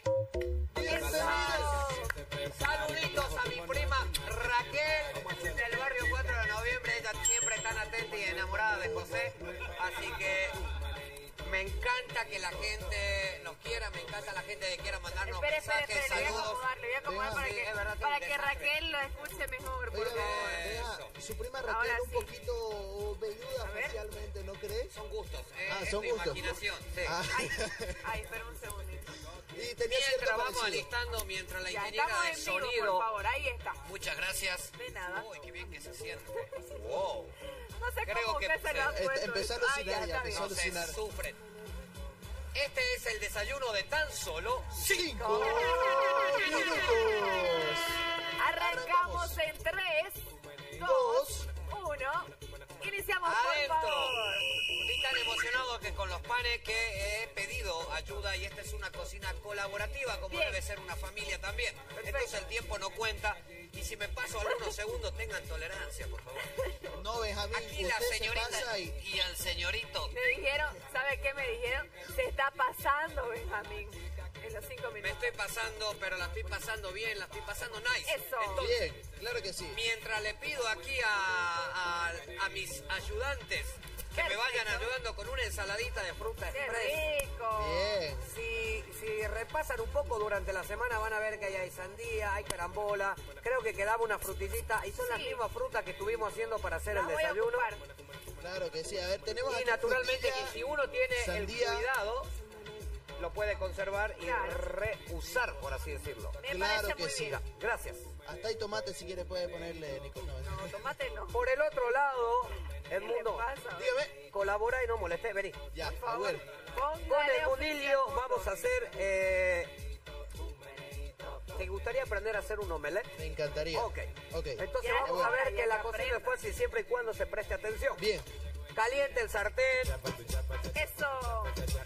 Saluditos a mi prima Raquel del barrio cuatro de noviembre. Ella siempre tan atenta y enamorada de José. Así que me encanta que la gente nos quiera, me encanta la gente que quiera mandarnos Espere, espere, mensajes, espere, le voy a saludos. acomodar, le voy a acomodar para, Sí, que, es verdad, para tengo que un desastre. Raquel lo escuche mejor, por Oiga, favor. vea, su prima Raquel Ahora un sí. poquito velluda facialmente, ¿no crees? Son gustos, eh, Ah, es son tu gustos. imaginación, sí. Ah. Ay, ay, espera un segundito. Y tenía cierto Mientras vamos parecido. alistando, mientras la Ya, ingeniera estamos de en vivo, sonido. por favor, ahí está. Muchas gracias. De nada. Uy, qué bien que se siente. Wow. No sé Creo cómo que usted se lo ha se- puesto. empezó a Ay, alucinar ya, está empezó a bien. No se alucinar. sufren. Este es el desayuno de tan solo ¡Cinco minutos! Arrancamos en tres, dos, uno. Iniciamos, por adentro. favor. Estoy tan emocionado que con los panes que he pedido ayuda y esta es una cocina colaborativa como Bien. debe ser una familia también. Entonces el tiempo no cuenta y si me paso algunos segundos tengan tolerancia, por favor. No, Benjamín, Aquí la usted se señorita pasa y... y- y el señorito. Me dijeron, ¿sabe qué me dijeron? Se está pasando, Benjamín, en los cinco Me minutos. estoy pasando, pero la estoy pasando bien, la estoy pasando nice. Eso. Entonces, Bien, claro que sí. mientras le pido aquí a, a, a mis ayudantes que me vayan ayudando con una ensaladita de fruta ¡Qué express. rico! Bien. Si, si repasan un poco durante la semana van a ver que ahí hay sandía, hay carambola, creo que quedaba una frutillita y son las Sí. mismas frutas que estuvimos haciendo para hacer Las el voy a desayuno. ocupar. Claro que sí. A ver, tenemos Y aquí naturalmente frutilla, que si uno tiene sandía. el cuidado, lo puede conservar y Claro. reusar, por así decirlo. Me Claro parece que muy sí. bien. Gracias. Hasta hay tomate si quiere puede ponerle, Nicole. No, No, tomate no. Por el otro lado, Edmundo, pasa? dígame. colabora y no moleste, vení. Ya, Por a favor. ver. Con Póngale el mundillo oficial. vamos a hacer... Eh, ¿te gustaría aprender a hacer un omelette? Me encantaría. Ok. Ok. Entonces Ya, vamos a ahora ver ya que la que cocina es aprenda. fácil siempre y cuando se preste atención. Bien. Caliente el sartén, Eso.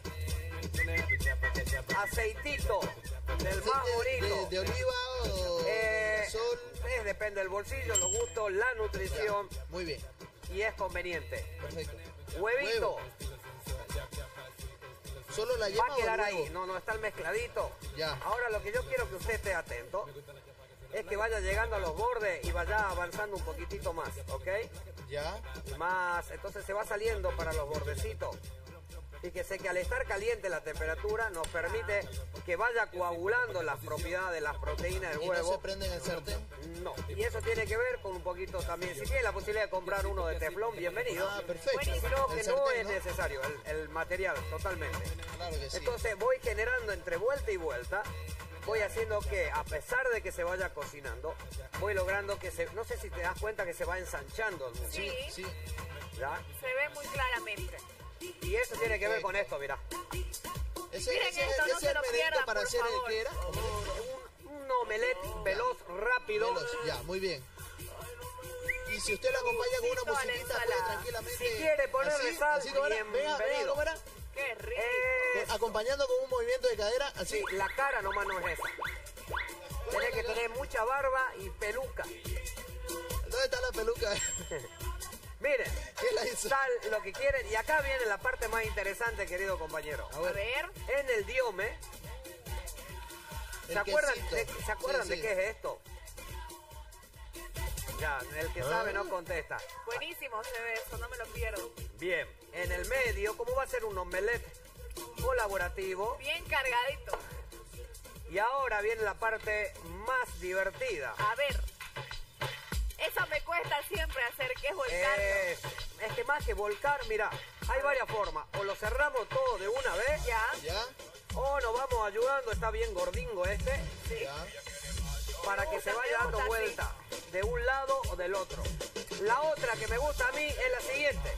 aceitito del más ¿Aceite bonito. de, de oliva o Eh, de sol? es, depende del bolsillo, los gustos, la nutrición Ya, muy bien. y es conveniente. Perfecto. Huevito, Huevo. Solo la va yema a o quedar el ahí, huevo? no, no está el mezcladito. Ya. Ahora lo que yo quiero que usted esté atento es que vaya llegando a los bordes y vaya avanzando un poquitito más, ¿ok? Ya. Más, entonces se va saliendo para los bordecitos. Fíjese que al estar caliente la temperatura nos permite que vaya coagulando las propiedades de las proteínas del ¿Y no se huevo. prende en el sartén? No, y eso tiene que ver con un poquito también. Si tiene la posibilidad de comprar uno de teflón, bienvenido. Ah, perfecto. Sino que El no sartén, es ¿no? necesario el, el material, totalmente. Claro que sí. Entonces voy generando entre vuelta y vuelta. Voy haciendo que, a pesar de que se vaya cocinando, voy logrando que se... No sé si te das cuenta que se va ensanchando. ¿no? Sí. Sí. ¿Ya? Se ve muy claramente. Y eso tiene que ver con esto, mira. Ese, Miren ese, esto, no ese se lo menedito pierdan, para por hacer el favor. que era. Un omelette veloz, rápido. Veloz, ya, muy bien. Y si usted lo acompaña con una Chusito a la musiquita, puede ensalada. tranquilamente. Si quiere ponerle así, sal, así como era. Venga, venga, bienvenido. ¿cómo era? ¡Qué rico! Eh, Acompañando con un movimiento de cadera, así. sí, la cara nomás no es esa. Tiene que tener mucha barba y peluca. ¿Dónde está la peluca? Miren, ¿Qué la hizo? sal lo que quieren. Y acá viene la parte más interesante, querido compañero. A A ver, ver. En el diome, el ¿se acuerdan, quesito. de, ¿se acuerdan Sí, de sí. qué es esto? Ya, el que Ah. sabe no contesta. Buenísimo se ve eso, no me lo pierdo. Bien, en el medio, ¿cómo va a ser un omelette colaborativo? Bien cargadito. Y ahora viene la parte más divertida. A ver. Eso me cuesta siempre hacer, que es volcarlo. Es, es que más que volcar, mira, hay varias formas. O lo cerramos todo de una vez, Ya. ¿Ya? o nos vamos ayudando, está bien gordingo este, Sí. ¿Ya? para que Me se gusta, vaya me dando gusta vuelta de un lado o del otro. La otra que me gusta a mí es la siguiente.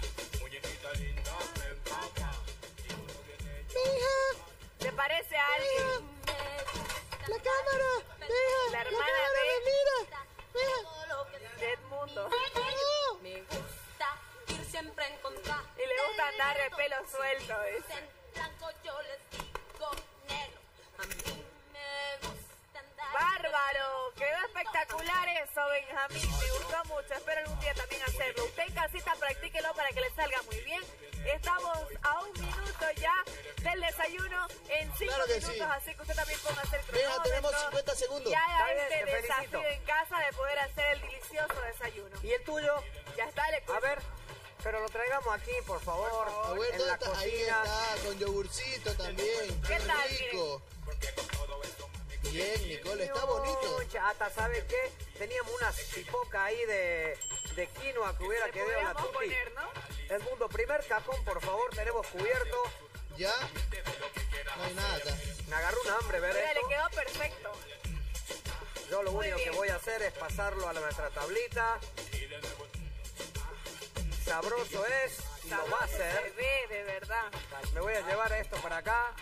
¿Te parece a alguien? ¡La cámara! ¡Deja! La hermana cámara de- me mira! ¡Deja! De Edmundo. Me gusta ir siempre en contra. Y le gusta andar de pelo suelto. ¿ves? En blanco yo les digo negro. A mí me gusta andar. Bárbaro, quedó espectacular eso, Benjamín. Me gustó mucho. Espero algún día también hacerlo. Usted en casita practíquelo para que le salga muy bien. Estamos a un minuto ya del desayuno en cinco Claro que minutos, sí. así que usted también ponga a hacer Venga, cronómetro. tenemos cincuenta segundos. Y haga Está bien, este te felicito. desafío en casa de poder hacer el delicioso desayuno. ¿Y el tuyo? Ya está, le A ver, pero lo traigamos aquí, por favor, A ver, en ¿dónde la está? Ahí cocina. está, con yogurcito también. ¿Qué ¡Qué tal, rico! Bien, Nicole, está bonito. Mucha, hasta, ¿sabes qué? Teníamos una pipoca ahí de, de quinoa que hubiera Le quedado en la podríamos tuti. poner, ¿no? El mundo, primer cajón, por favor, tenemos cubierto. ¿Ya? No hay nada acá. Me agarró un hambre ver Mira, esto. le quedó perfecto. Yo lo Muy único que bien. voy a hacer es pasarlo a nuestra tablita. Sabroso es, y lo va a Sabroso se hacer. ve, de verdad. Me voy a llevar esto para acá.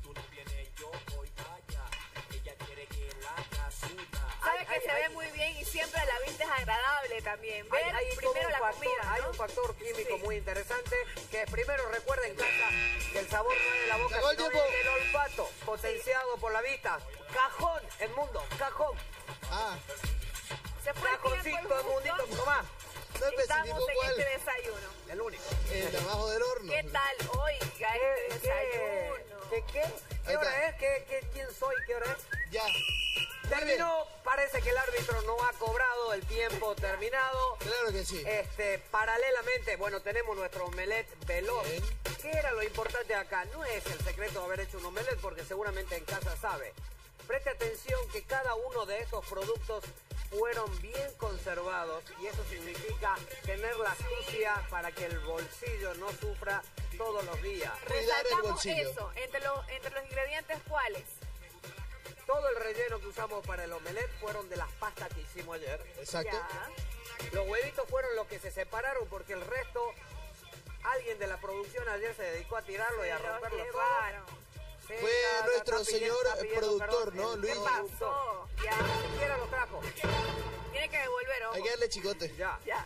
Sabe Hay- que hay- se hay- ve muy bien y siempre a la vista es agradable también. Ver Hay, hay todo primero un la factor, comida, hay ¿no? un factor químico Sí. muy interesante que primero recuerda en casa que el sabor no es de la boca, Llegó el sino tiempo. del olfato, potenciado por la vista. Cajón, el mundo, cajón. Ah, Se fue el tiempo, Cajoncito, el el mundito, justo. tomá. No estamos especificó en cuál. este desayuno. El único. El de abajo del horno. ¿Qué tal? Oiga, este desayuno. ¿Qué, qué? ¿Qué hora es? ¿Qué, qué, ¿Quién soy? ¿Qué hora es? Ya. Terminó, parece que el árbitro no ha cobrado el tiempo terminado. Claro que sí. Este, paralelamente, bueno, tenemos nuestro omelette veloz. ¿Qué era lo importante acá? No es el secreto de haber hecho un omelette, porque seguramente en casa sabe. Preste atención que cada uno de estos productos fueron bien conservados y eso significa tener la astucia para que el bolsillo no sufra todos los días. Resaltamos eso. Entre los, entre los ingredientes, ¿cuáles? Todo el relleno que usamos para el omelette fueron de las pastas que hicimos ayer. Exacto. Ya. Los huevitos fueron los que se separaron porque el resto, alguien de la producción ayer se dedicó a tirarlo y a romperlo todo. Sí, Fue está- nuestro está pidiendo- señor está pidiendo productor, perdón, ¿no? el Luis. productor. Ya, ni siquiera lo trajo. Tiene que devolver, ojo. Hay que darle chicote. Ya. Ya.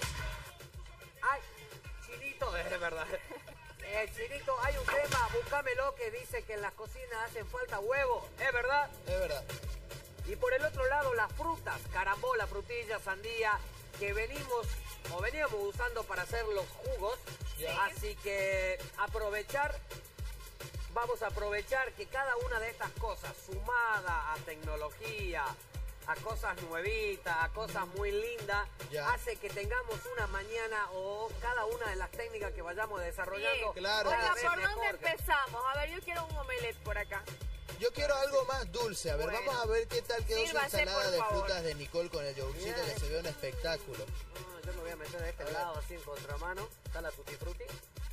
Ay, Chinito, es verdad. Eh, Chinito, hay un tema, búscamelo, que dice que en las cocinas hacen falta huevos. ¿Es verdad? Es verdad. Y por el otro lado, las frutas, carambola, frutilla, sandía, que venimos o veníamos usando para hacer los jugos. Ya. Así que aprovechar, vamos a aprovechar que cada una de estas cosas, sumada a tecnología, a cosas nuevitas, a cosas muy lindas, Ya. hace que tengamos una mañana o cada una de las técnicas que vayamos desarrollando. Bien. Claro. Oiga, cada vez ¿por dónde mejor. empezamos? A ver, yo quiero un omelette por acá. Yo quiero algo más dulce. A ver, Bueno. vamos a ver qué tal quedó su Sírvase, ensalada por de favor. frutas de Nicole con el yogurcito, Bien. que se ve un espectáculo. No, yo me voy a meter de este lado así en contramano. Está la tutti frutti.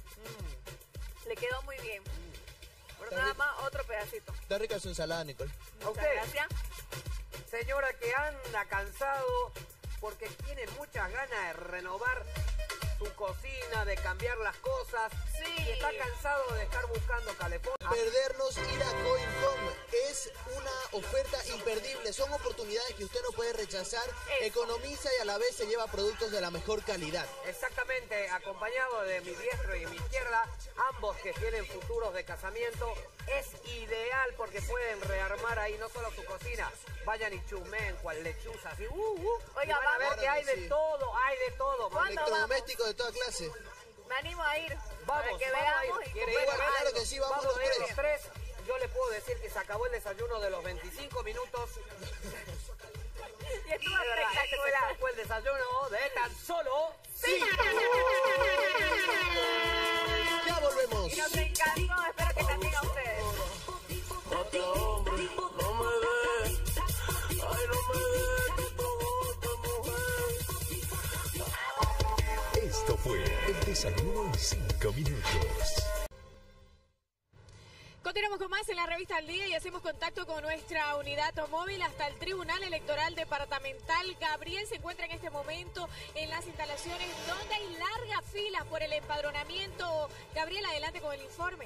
Le quedó muy bien. Por Está nada bien. más, otro pedacito. Está rica su ensalada, Nicole. Ok. Muchas gracias. Señora que anda cansado porque tiene muchas ganas de renovar su cocina, de cambiar las cosas. Sí. Y está cansado de estar buscando calefón. Perdernos, ir a CoinCom es una oferta imperdible. Son oportunidades que usted no puede rechazar. Economiza y a la vez se lleva productos de la mejor calidad. Exactamente, acompañado de mi diestro y mi izquierda, ambos que tienen futuros de casamiento, es ideal porque pueden rearmar ahí no solo su cocina, vayan y chusmeen cual lechuzas y uh, uh, Oiga, y van a ver vamos. que hay de Sí. todo, hay de todo. ¿Cuándo Electrodomésticos de toda clase. Me animo a ir. Vamos, para que vamos a veamos ir. y ¿Quiere compremos ir? Claro algo. que sí, vamos, Vamos los a ir tres. los tres. Yo le puedo decir que se acabó el desayuno de los veinticinco minutos. Y estuvo De verdad, este espectacular. fue el desayuno de tan solo Sí. Ya volvemos. Y nos encantó. Espero que también a ustedes. Esto fue el desayuno en cinco minutos. Continuamos con más en la revista Al Día y hacemos contacto con nuestra unidad móvil hasta el Tribunal Electoral Departamental. Gabriel se encuentra en este momento en las instalaciones donde hay largas filas por el empadronamiento. Gabriel, adelante con el informe.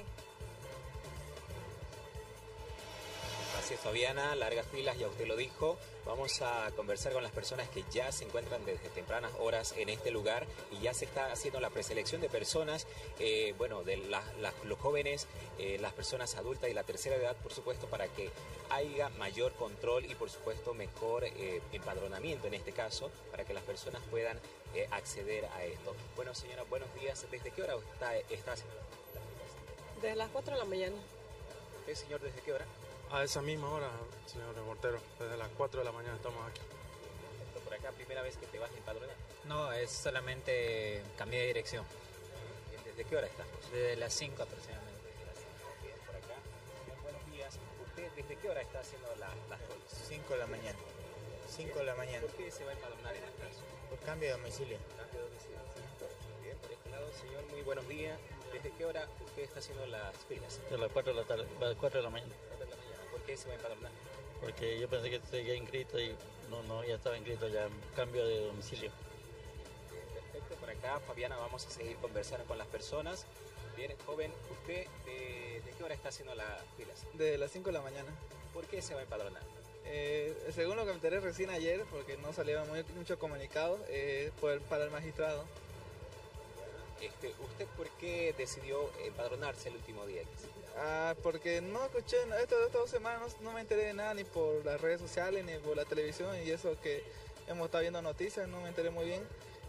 Así es, Fabiana, largas filas, ya usted lo dijo. Vamos a conversar con las personas que ya se encuentran desde tempranas horas en este lugar y ya se está haciendo la preselección de personas, eh, bueno, de la- la- los jóvenes, eh, las personas adultas y la tercera edad, por supuesto, para que haya mayor control y, por supuesto, mejor eh, empadronamiento en este caso, para que las personas puedan eh, acceder a esto. Bueno, señora, buenos días. ¿Desde qué hora está, está haciendo? Desde las cuatro de la mañana. ¿Usted, señor, desde qué hora? A esa misma hora, señor reportero, desde las cuatro de la mañana estamos aquí. ¿Por acá primera vez que te vas a empadronar? No, es solamente cambié de dirección. ¿Desde qué hora estás? Desde las cinco aproximadamente. Bien, por acá. Bien, buenos días. ¿Usted desde qué hora está haciendo la- las cosas? cinco de la mañana. cinco de la mañana. ¿Por qué se va a empadronar en este caso? Por cambio de domicilio. Cambio de domicilio. Bien, por este lado, señor, muy buenos días. ¿Desde qué hora usted está haciendo las filas? De las cuatro de la tarde, a las cuatro de la mañana. cuatro de la mañana. ¿Por qué se va a empadronar? Porque yo pensé que seguía inscrito y no, no, ya estaba inscrito, ya cambio de domicilio. Perfecto, por acá, Fabiana, vamos a seguir conversando con las personas. Bien, joven, ¿usted de, de qué hora está haciendo las filas? De las cinco de la mañana. ¿Por qué se va a empadronar? Eh, según lo que me enteré recién ayer, porque no salieron muy, mucho comunicado, eh, por- para el magistrado. Este, ¿Usted por qué decidió empadronarse el último día? Ah, porque no escuché, no, estas, estas dos semanas no, no me enteré de nada ni por las redes sociales ni por la televisión y eso que hemos estado viendo noticias, no me enteré muy bien.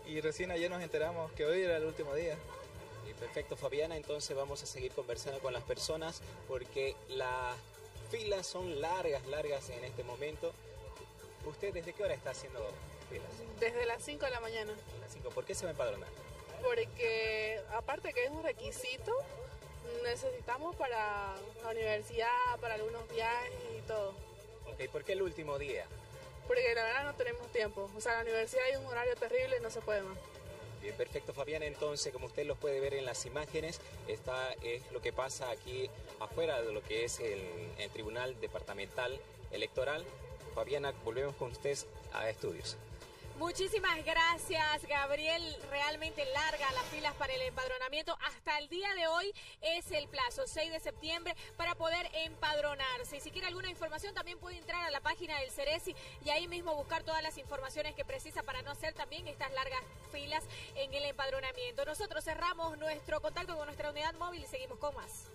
y recién ayer nos enteramos que hoy era el último día. Y perfecto, Fabiana, entonces vamos a seguir conversando con las personas porque las filas son largas, largas en este momento. ¿Usted desde qué hora está haciendo filas? Desde las cinco de la mañana. A las cinco. ¿Por qué se va a empadronar? Porque aparte que es un requisito, necesitamos para la universidad, para algunos viajes y todo. Ok, ¿por qué el último día? Porque la verdad no tenemos tiempo. O sea, en la universidad hay un horario terrible y no se puede más. Bien, perfecto, Fabiana. Entonces, como usted los puede ver en las imágenes, esta es lo que pasa aquí afuera de lo que es el, el Tribunal Departamental Electoral. Fabiana, volvemos con usted a estudios. Muchísimas gracias, Gabriel. Realmente larga las filas para el empadronamiento. Hasta el día de hoy es el plazo, seis de septiembre, para poder empadronarse. Y si quiere alguna información, también puede entrar a la página del Ceresi y ahí mismo buscar todas las informaciones que precisa para no hacer también estas largas filas en el empadronamiento. Nosotros cerramos nuestro contacto con nuestra unidad móvil y seguimos con más.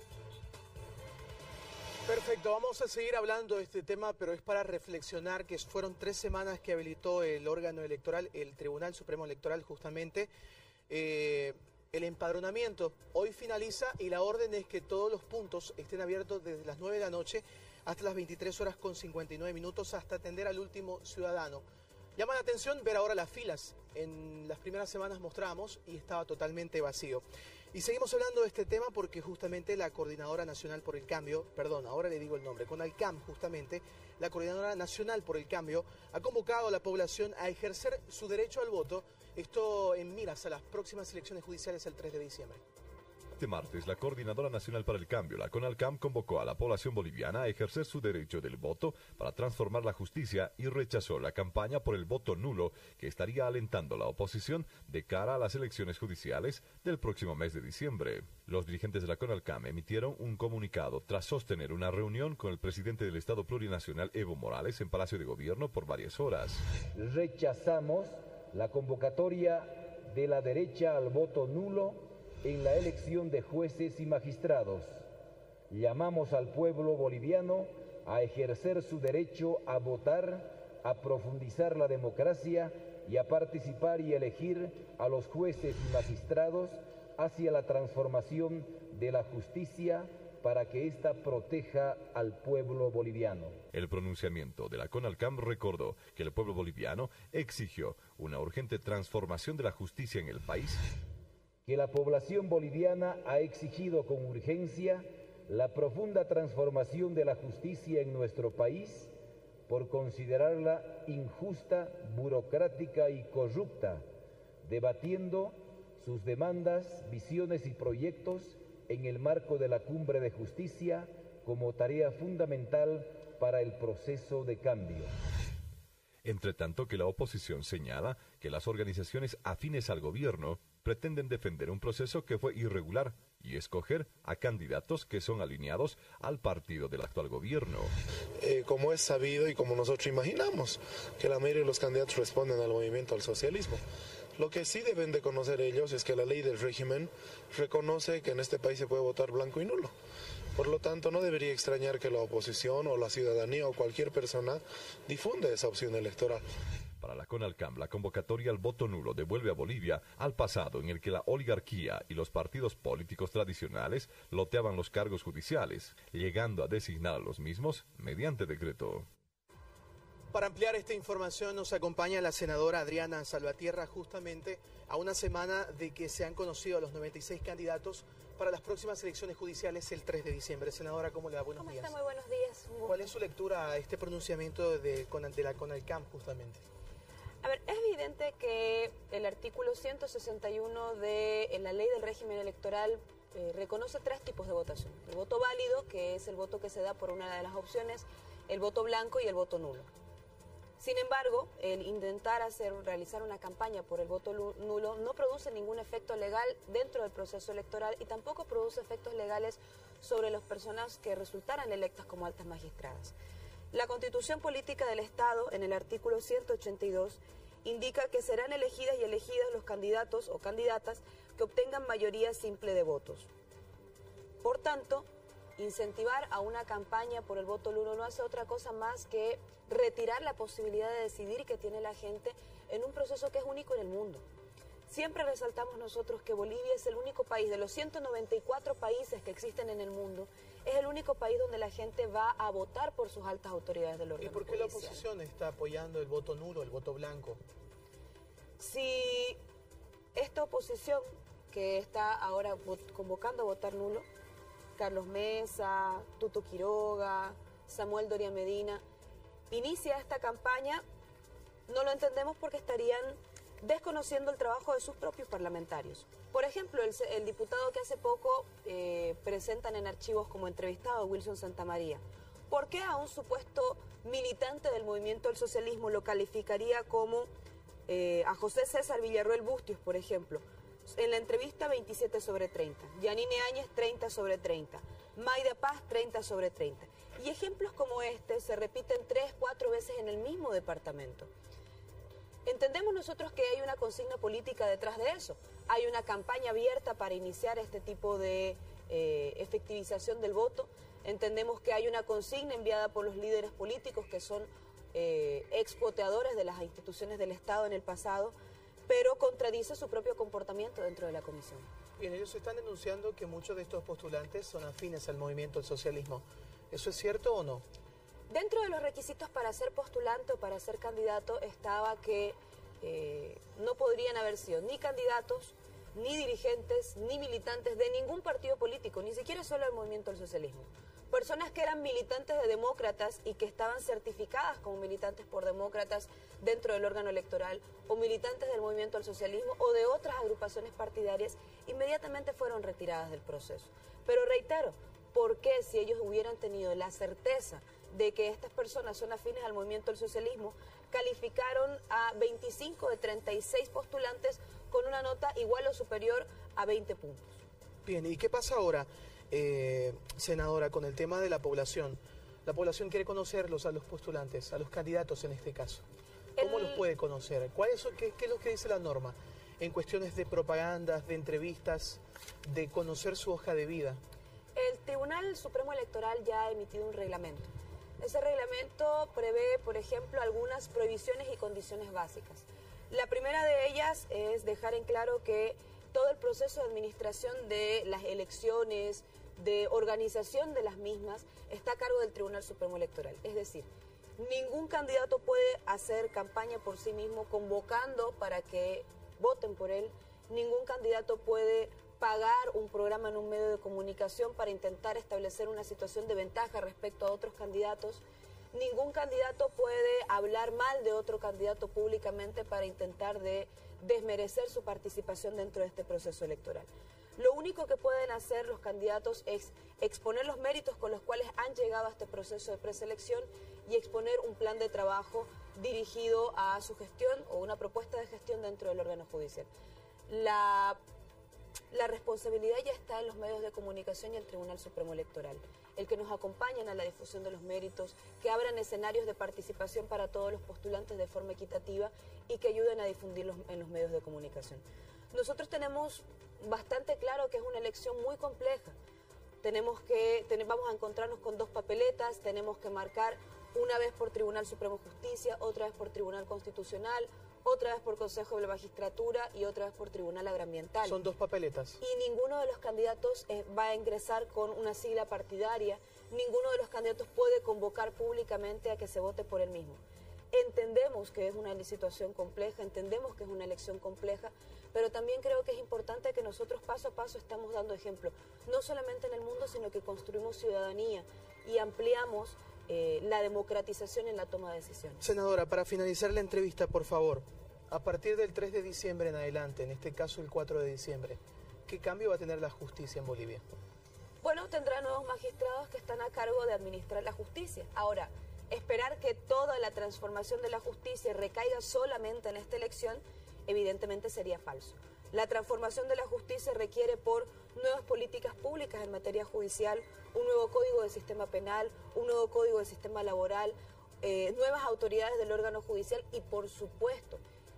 Perfecto, vamos a seguir hablando de este tema, pero es para reflexionar que fueron tres semanas que habilitó el órgano electoral, el Tribunal Supremo Electoral justamente, eh, el empadronamiento. Hoy finaliza y la orden es que todos los puntos estén abiertos desde las nueve de la noche hasta las veintitrés horas con cincuenta y nueve minutos hasta atender al último ciudadano. Llama la atención ver ahora las filas. En las primeras semanas mostramos y estaba totalmente vacío. Y seguimos hablando de este tema porque justamente la Coordinadora Nacional por el Cambio, perdón, ahora le digo el nombre, CONALCAM justamente, la Coordinadora Nacional por el Cambio ha convocado a la población a ejercer su derecho al voto, esto en miras a las próximas elecciones judiciales el tres de diciembre. Este martes, la Coordinadora Nacional para el Cambio, la CONALCAM, convocó a la población boliviana a ejercer su derecho del voto para transformar la justicia y rechazó la campaña por el voto nulo que estaría alentando la oposición de cara a las elecciones judiciales del próximo mes de diciembre. Los dirigentes de la CONALCAM emitieron un comunicado tras sostener una reunión con el presidente del Estado Plurinacional, Evo Morales, en Palacio de Gobierno por varias horas. Rechazamos la convocatoria de la derecha al voto nulo en la elección de jueces y magistrados. Llamamos al pueblo boliviano a ejercer su derecho a votar, a profundizar la democracia y a participar y elegir a los jueces y magistrados hacia la transformación de la justicia para que ésta proteja al pueblo boliviano. El pronunciamiento de la CONALCAM recordó que el pueblo boliviano exigió una urgente transformación de la justicia en el país, que la población boliviana ha exigido con urgencia la profunda transformación de la justicia en nuestro país por considerarla injusta, burocrática y corrupta, debatiendo sus demandas, visiones y proyectos en el marco de la Cumbre de Justicia como tarea fundamental para el proceso de cambio. Entre tanto que la oposición señala que las organizaciones afines al gobierno pretenden defender un proceso que fue irregular y escoger a candidatos que son alineados al partido del actual gobierno. Eh, como es sabido y como nosotros imaginamos, que la mayoría de los candidatos responden al movimiento al socialismo. Lo que sí deben de conocer ellos es que la ley del régimen reconoce que en este país se puede votar blanco y nulo. Por lo tanto, no debería extrañar que la oposición o la ciudadanía o cualquier persona difunda esa opción electoral. Para la CONALCAM, la convocatoria al voto nulo devuelve a Bolivia al pasado en el que la oligarquía y los partidos políticos tradicionales loteaban los cargos judiciales, llegando a designar a los mismos mediante decreto. Para ampliar esta información nos acompaña la senadora Adriana Salvatierra, justamente a una semana de que se han conocido a los noventa y seis candidatos para las próximas elecciones judiciales el tres de diciembre. Senadora, ¿cómo le va? Buenos ¿Cómo días. está? Muy buenos días. ¿Cuál es su lectura a este pronunciamiento de, de la CONALCAM, justamente? A ver, es evidente que el artículo ciento sesenta y uno de la ley del régimen electoral eh, reconoce tres tipos de votación. El voto válido, que es el voto que se da por una de las opciones, el voto blanco y el voto nulo. Sin embargo, el intentar hacer, realizar una campaña por el voto nulo no produce ningún efecto legal dentro del proceso electoral y tampoco produce efectos legales sobre las personas que resultaran electas como altas magistradas. La Constitución Política del Estado, en el artículo ciento ochenta y dos, indica que serán elegidas y elegidos los candidatos o candidatas que obtengan mayoría simple de votos. Por tanto, incentivar a una campaña por el voto nulo no hace otra cosa más que retirar la posibilidad de decidir que tiene la gente en un proceso que es único en el mundo. Siempre resaltamos nosotros que Bolivia es el único país, de los ciento noventa y cuatro países que existen en el mundo, es el único país donde la gente va a votar por sus altas autoridades del órgano ¿Y por qué la judicial. oposición está apoyando el voto nulo, el voto blanco? Si esta oposición que está ahora convocando a votar nulo, Carlos Mesa, Tuto Quiroga, Samuel Doria Medina, inicia esta campaña, no lo entendemos porque estarían desconociendo el trabajo de sus propios parlamentarios. Por ejemplo, el, el diputado que hace poco eh, presentan en archivos como entrevistado, Wilson Santamaría. ¿Por qué a un supuesto militante del movimiento del socialismo lo calificaría como eh, a José César Villarroel Bustios, por ejemplo? En la entrevista veintisiete sobre treinta, Yanine Áñez treinta sobre treinta, Mayda Paz treinta sobre treinta. Y ejemplos como este se repiten tres, cuatro veces en el mismo departamento. Entendemos nosotros que hay una consigna política detrás de eso. Hay una campaña abierta para iniciar este tipo de eh, efectivización del voto. Entendemos que hay una consigna enviada por los líderes políticos que son eh, expoteadores de las instituciones del Estado en el pasado, pero contradice su propio comportamiento dentro de la comisión. Bien, ellos están denunciando que muchos de estos postulantes son afines al movimiento del socialismo. ¿Eso es cierto o no? Dentro de los requisitos para ser postulante o para ser candidato estaba que eh, no podrían haber sido ni candidatos, ni dirigentes, ni militantes de ningún partido político, ni siquiera solo del movimiento del socialismo. Personas que eran militantes de demócratas y que estaban certificadas como militantes por demócratas dentro del órgano electoral, o militantes del movimiento del socialismo o de otras agrupaciones partidarias, inmediatamente fueron retiradas del proceso. Pero reitero, ¿por qué si ellos hubieran tenido la certeza de que estas personas son afines al movimiento del socialismo, calificaron a veinticinco de treinta y seis postulantes con una nota igual o superior a veinte puntos? Bien, ¿y qué pasa ahora, eh, senadora, con el tema de la población? La población quiere conocerlos a los postulantes, a los candidatos en este caso. ¿Cómo El... los puede conocer? ¿Cuál es, qué, ¿Qué es lo que dice la norma en cuestiones de propagandas, de entrevistas, de conocer su hoja de vida? El Tribunal Supremo Electoral ya ha emitido un reglamento. Ese reglamento prevé, por ejemplo, algunas prohibiciones y condiciones básicas. La primera de ellas es dejar en claro que todo el proceso de administración de las elecciones, de organización de las mismas, está a cargo del Tribunal Supremo Electoral. Es decir, ningún candidato puede hacer campaña por sí mismo convocando para que voten por él. Ningún candidato puede pagar un programa en un medio de comunicación para intentar establecer una situación de ventaja respecto a otros candidatos. Ningún candidato puede hablar mal de otro candidato públicamente para intentar de desmerecer su participación dentro de este proceso electoral. Lo único que pueden hacer los candidatos es exponer los méritos con los cuales han llegado a este proceso de preselección y exponer un plan de trabajo dirigido a su gestión o una propuesta de gestión dentro del órgano judicial. La La responsabilidad ya está en los medios de comunicación y el Tribunal Supremo Electoral. El que nos acompañen a la difusión de los méritos, que abran escenarios de participación para todos los postulantes de forma equitativa y que ayuden a difundirlos en los medios de comunicación. Nosotros tenemos bastante claro que es una elección muy compleja. Tenemos que, ten, vamos a encontrarnos con dos papeletas, tenemos que marcar una vez por Tribunal Supremo de Justicia, otra vez por Tribunal Constitucional, otra vez por Consejo de la Magistratura y otra vez por Tribunal Agroambiental. Son dos papeletas. Y ninguno de los candidatos eh, va a ingresar con una sigla partidaria, ninguno de los candidatos puede convocar públicamente a que se vote por él mismo. Entendemos que es una situación compleja, entendemos que es una elección compleja, pero también creo que es importante que nosotros paso a paso estamos dando ejemplo, no solamente en el mundo, sino que construimos ciudadanía y ampliamos Eh, la democratización en la toma de decisiones. Senadora, para finalizar la entrevista, por favor, a partir del tres de diciembre en adelante, en este caso el cuatro de diciembre, ¿qué cambio va a tener la justicia en Bolivia? Bueno, tendrá nuevos magistrados que están a cargo de administrar la justicia. Ahora, esperar que toda la transformación de la justicia recaiga solamente en esta elección, evidentemente sería falso. La transformación de la justicia requiere por nuevas políticas públicas en materia judicial, un nuevo código de sistema penal, un nuevo código de sistema laboral, eh, nuevas autoridades del órgano judicial y, por supuesto,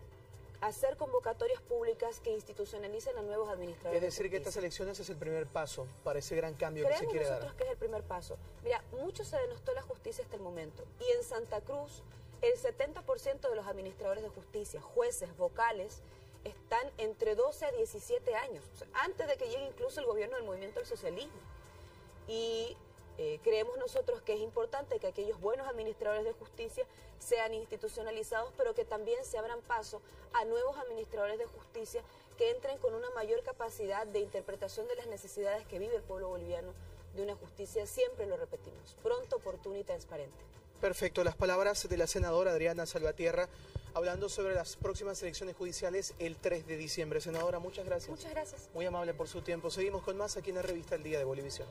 hacer convocatorias públicas que institucionalicen a nuevos administradores. Es decir, que estas elecciones es el primer paso para ese gran cambio Creemos que se quiere nosotros dar. que es el primer paso. Mira, mucho se denostó la justicia hasta el momento y en Santa Cruz el setenta por ciento de los administradores de justicia, jueces, vocales, están entre doce a diecisiete años, o sea, antes de que llegue incluso el gobierno del Movimiento al Socialismo. Y eh, creemos nosotros que es importante que aquellos buenos administradores de justicia sean institucionalizados, pero que también se abran paso a nuevos administradores de justicia que entren con una mayor capacidad de interpretación de las necesidades que vive el pueblo boliviano de una justicia, siempre lo repetimos, pronta, oportuna y transparente. Perfecto, las palabras de la senadora Adriana Salvatierra hablando sobre las próximas elecciones judiciales el tres de diciembre. Senadora, muchas gracias. Muchas gracias. Muy amable por su tiempo. Seguimos con más aquí en la revista El Día de Bolivisión.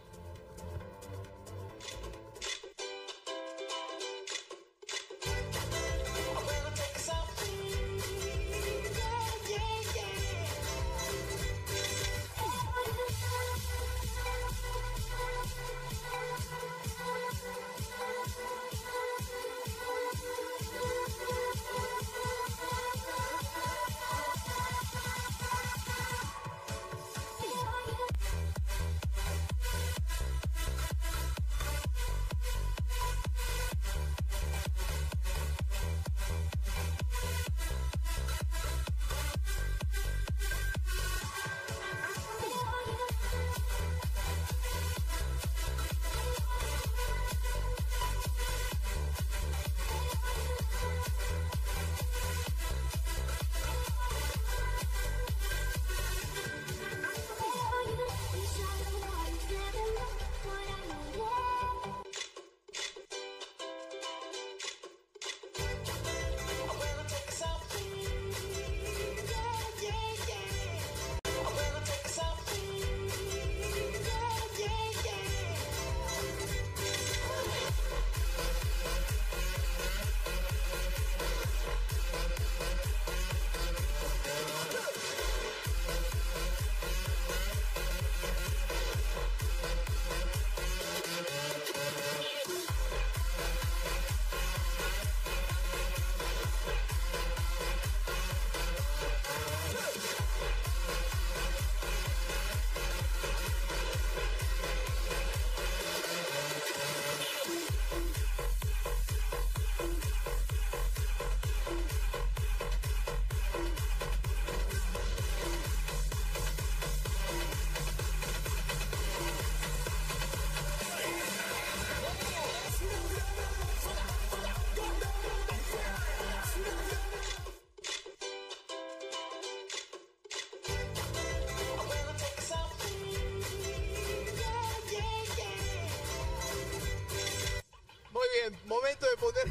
Momento de poner...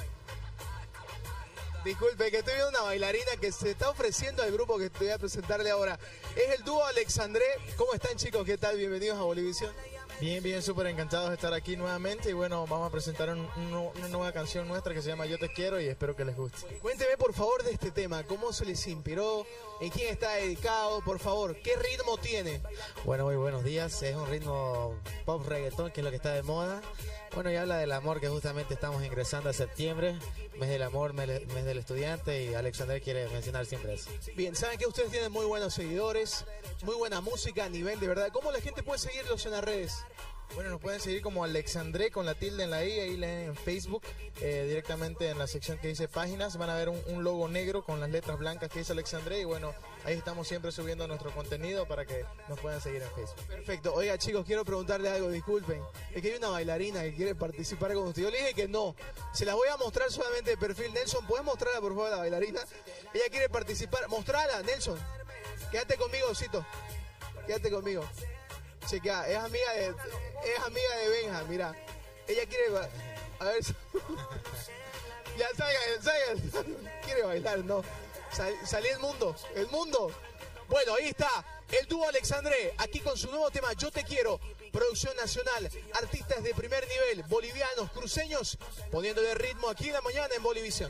Disculpe, que estoy viendo una bailarina que se está ofreciendo al grupo que voy a presentarle ahora. Es el dúo Alexandré. ¿Cómo están, chicos? ¿Qué tal? Bienvenidos a Bolivisión. Bien, bien, súper encantados de estar aquí nuevamente y bueno, vamos a presentar un, un, una nueva canción nuestra que se llama Yo Te Quiero y espero que les guste. Cuénteme por favor de este tema, ¿cómo se les inspiró? ¿En quién está dedicado? Por favor, ¿qué ritmo tiene? Bueno, muy buenos días, es un ritmo pop reggaetón que es lo que está de moda. Bueno, y habla del amor que justamente estamos ingresando a septiembre, mes del amor, mes, mes del estudiante y Alexandre quiere mencionar siempre eso. Bien, saben que ustedes tienen muy buenos seguidores, muy buena música a nivel de verdad. ¿Cómo la gente puede seguirlos en las redes? Bueno, nos pueden seguir como Alexandré con la tilde en la I, ahí leen en Facebook, eh, directamente en la sección que dice páginas, van a ver un, un logo negro con las letras blancas que dice Alexandré y bueno, ahí estamos siempre subiendo nuestro contenido para que nos puedan seguir en Facebook. Perfecto. Oiga, chicos, quiero preguntarle algo, disculpen. Es que hay una bailarina que quiere participar con usted. Yo le dije que no. Se las voy a mostrar solamente de perfil. Nelson, ¿puedes mostrarla, por favor, a la bailarina? Ella quiere participar. Mostrala, Nelson. Quédate conmigo, Osito. Quédate conmigo. Chequea, es amiga de, es amiga de Benja, mira. Ella quiere, a ver, ya salga, salga, quiere bailar, no. Sal, salí el mundo, el mundo. Bueno, ahí está, el dúo Alexandré, aquí con su nuevo tema, Yo Te Quiero. Producción nacional, artistas de primer nivel, bolivianos, cruceños, poniéndole ritmo aquí en la mañana en Bolivisión.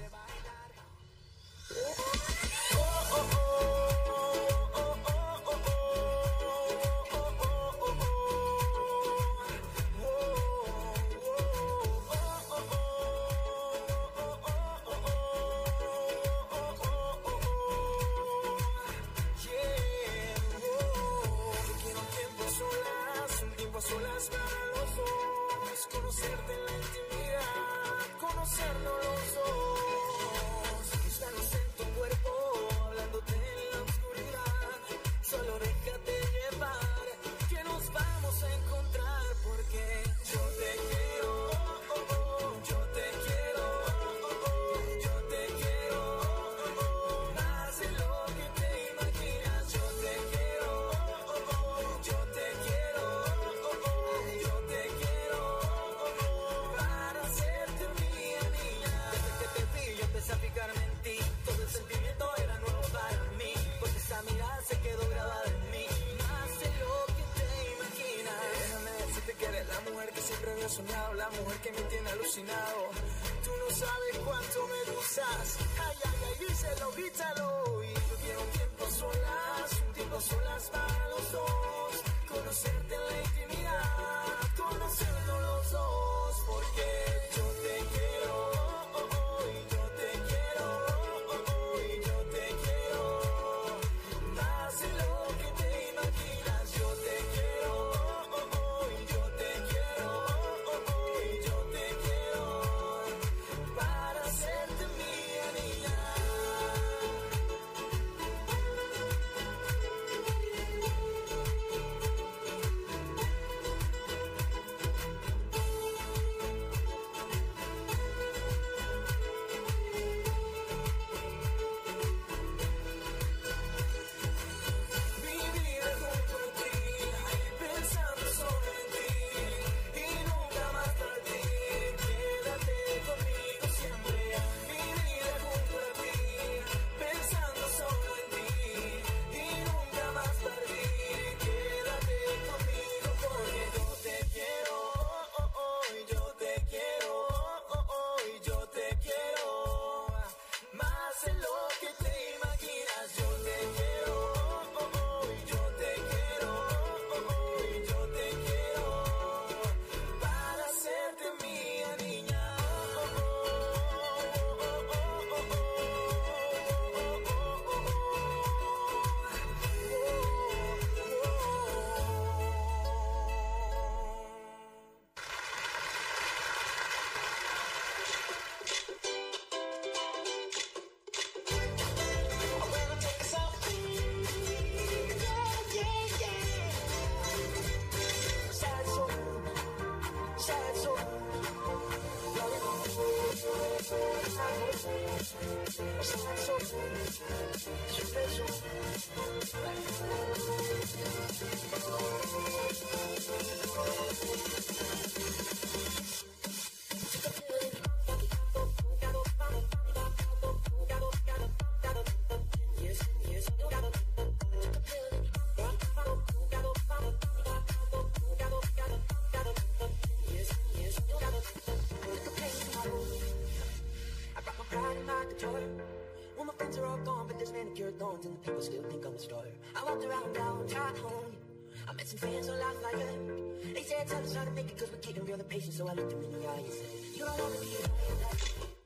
Solas para los dos, conocerte en la intimidad, conocernos los dos. he soñado, la mujer que me tiene alucinado. Tú no sabes cuánto me gustas. Ay, ay, ay, díselo, grítalo. Y yo quiero un tiempo solas, un tiempo solas para los dos. Conocerte en la intimidad, conocernos los dos. Porque yo te quiero, oh, oh, y yo te quiero, oh, oh, y yo te quiero. Más de lo que te imaginas, yo te quiero, oh, oh, y yo te quiero, oh, oh, y yo te quiero. Para hacerte mía, niña. Vivir junto a ti, pensando solo en ti y nunca más partir. Quédate conmigo siempre. Vivir junto a ti, pensando solo en ti y nunca más partir. Quédate conmigo porque yo te quiero, oh, oh, y yo te quiero, oh, oh, y yo te quiero. Más de lo que te imaginas, yo te quiero, oh, oh, y yo te quiero, oh, oh, y yo te quiero. Para hacerte mía, niña. Oh, oh, oh, oh, oh, I brought my pride and my couture. Well, my friends are all gone, but there's manicured thorns, and the people still think I'm a star. I walked around downtown home. I met some fans on life like that. They said, tell us how to make it, cause we're getting real impatient. So I looked them in the eye and said, you don't wanna be like that.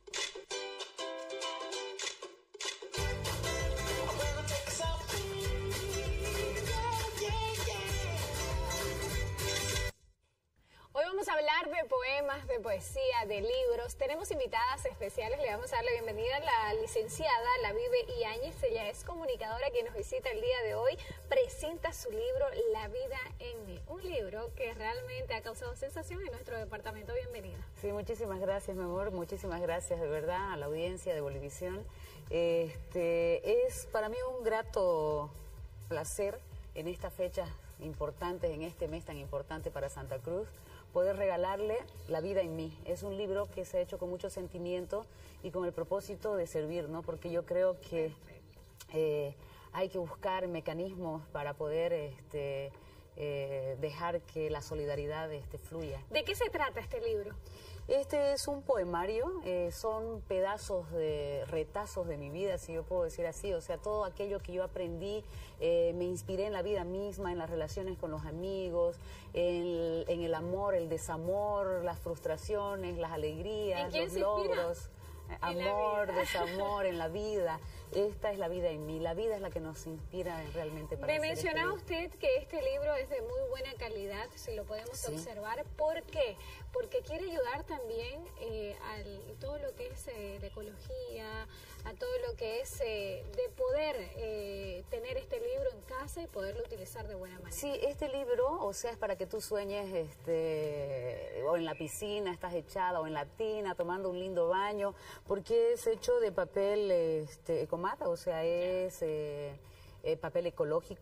Hoy vamos a hablar de poemas, de poesía, de libros. Tenemos invitadas especiales. Le vamos a dar la bienvenida a la licenciada Lavive Iáñez. Ella es comunicadora quien nos visita el día de hoy. Presenta su libro La vida en mí. Un libro que realmente ha causado sensación en nuestro departamento. Bienvenida. Sí, muchísimas gracias, mi amor. Muchísimas gracias de verdad a la audiencia de Bolivisión. Este, es para mí un grato placer en estas fechas importantes, en este mes tan importante para Santa Cruz, poder regalarle La vida en mí. Es un libro que se ha hecho con mucho sentimiento y con el propósito de servir, ¿no? Porque yo creo que eh, hay que buscar mecanismos para poder este, eh, dejar que la solidaridad este, fluya. ¿De qué se trata este libro? Este es un poemario, eh, son pedazos de retazos de mi vida, si yo puedo decir así, o sea, todo aquello que yo aprendí, eh, me inspiré en la vida misma, en las relaciones con los amigos, en, en el amor, el desamor, las frustraciones, las alegrías, los logros. Amor, desamor en la vida. Esta es la vida en mí. La vida es la que nos inspira realmente para Me hacer mencionaba este libro. usted que este libro es de muy buena calidad, si lo podemos Sí. observar. ¿Por qué? Porque quiere ayudar también eh, a todo lo que es eh, la ecología, a todo lo que es eh, de poder eh, tener este libro en casa y poderlo utilizar de buena manera. Sí, este libro, o sea, es para que tú sueñes este, o en la piscina, estás echada, o en la tina, tomando un lindo baño, porque es hecho de papel este, ecomata, o sea, es eh, eh, papel ecológico.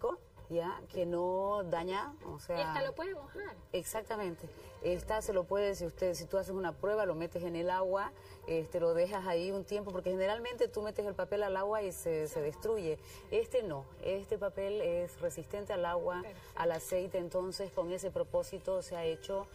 ya, que no daña, o sea... Y hasta lo puede mojar. Exactamente. Esta se lo puede, si usted, si tú haces una prueba, lo metes en el agua, este, lo dejas ahí un tiempo, porque generalmente tú metes el papel al agua y se, se destruye. Este no, este papel es resistente al agua, al aceite, entonces con ese propósito se ha hecho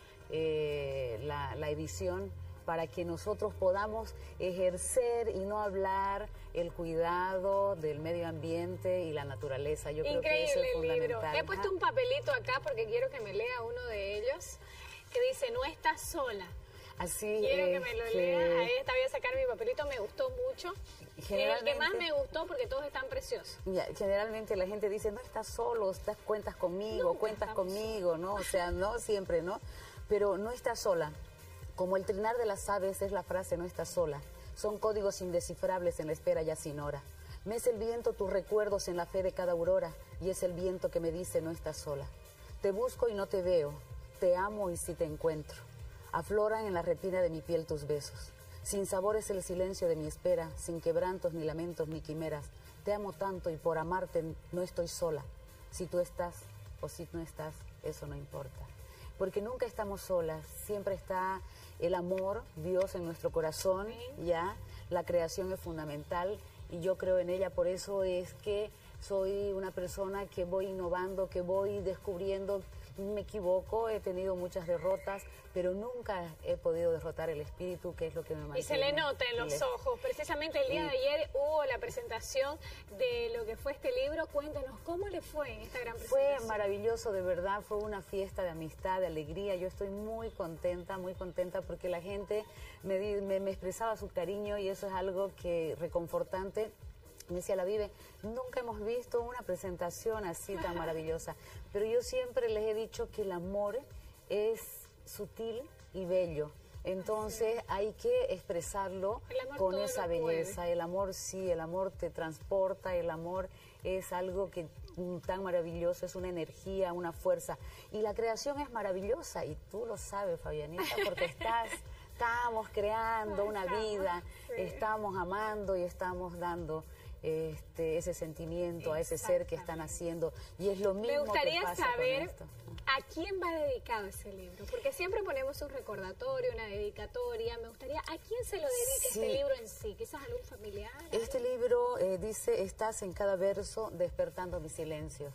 eh, la, la edición para que nosotros podamos ejercer y no hablar el cuidado del medio ambiente y la naturaleza. Yo creo que eso es Increíble el libro. fundamental. He puesto un papelito acá porque quiero que me lea uno de ellos que dice, no estás sola. Así Quiero es que me lo que- lea. Ahí está, voy a sacar mi papelito, me gustó mucho. Es el que más Generalmente- me gustó porque todos están preciosos. Ya, generalmente la gente dice, no estás solo, estás, cuentas conmigo, Nunca cuentas estamos conmigo, ¿no? O sea, no siempre, ¿no? Pero no estás sola. Como el trinar de las aves es la frase no estás sola. Son códigos indescifrables en la espera ya sin hora. Mece el viento tus recuerdos en la fe de cada aurora y es el viento que me dice no estás sola. Te busco y no te veo, te amo y sí te encuentro. Afloran en la retina de mi piel tus besos. Sin sabor es el silencio de mi espera, sin quebrantos ni lamentos ni quimeras. Te amo tanto y por amarte no estoy sola. Si tú estás o si no estás, eso no importa. Porque nunca estamos solas, siempre está el amor, Dios en nuestro corazón, ya, la creación es fundamental y yo creo en ella, por eso es que soy una persona que voy innovando, que voy descubriendo, me equivoco, he tenido muchas derrotas, pero nunca he podido derrotar el espíritu, que es lo que me mantiene. Y se le nota en y los le- ojos. Precisamente el día y- de ayer hubo la presentación de lo que fue este libro. Cuéntanos, ¿cómo le fue en esta gran Fue presentación? maravilloso, de verdad, fue una fiesta de amistad, de alegría. Yo estoy muy contenta, muy contenta porque la gente me, di- me, me expresaba su cariño y eso es algo que reconfortante. Me decía la Vive, nunca hemos visto una presentación así tan maravillosa, pero yo siempre les he dicho que el amor es sutil y bello. Entonces hay que expresarlo El amor con todo esa lo puede. belleza. El amor sí, el amor te transporta, el amor es algo que mm, tan maravilloso, es una energía, una fuerza. Y la creación es maravillosa y tú lo sabes, Fabianita, porque estás, estamos creando una vida, estamos amando y estamos dando este, ese sentimiento a ese ser que están haciendo. Y es lo mismo Me gustaría que pasa saber con esto. a quién va dedicado ese libro, porque siempre ponemos un recordatorio, una dedicatoria. Me gustaría, ¿a quién se lo dedica Sí. este libro en sí? Quizás a algún familiar. Este libro eh, dice, estás en cada verso despertando mis silencios.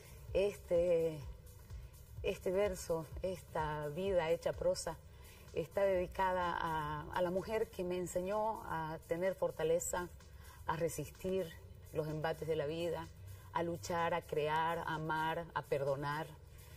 Este, este verso, esta vida hecha prosa, está dedicada a, a la mujer que me enseñó a tener fortaleza, a resistir los embates de la vida, a luchar, a crear, a amar, a perdonar.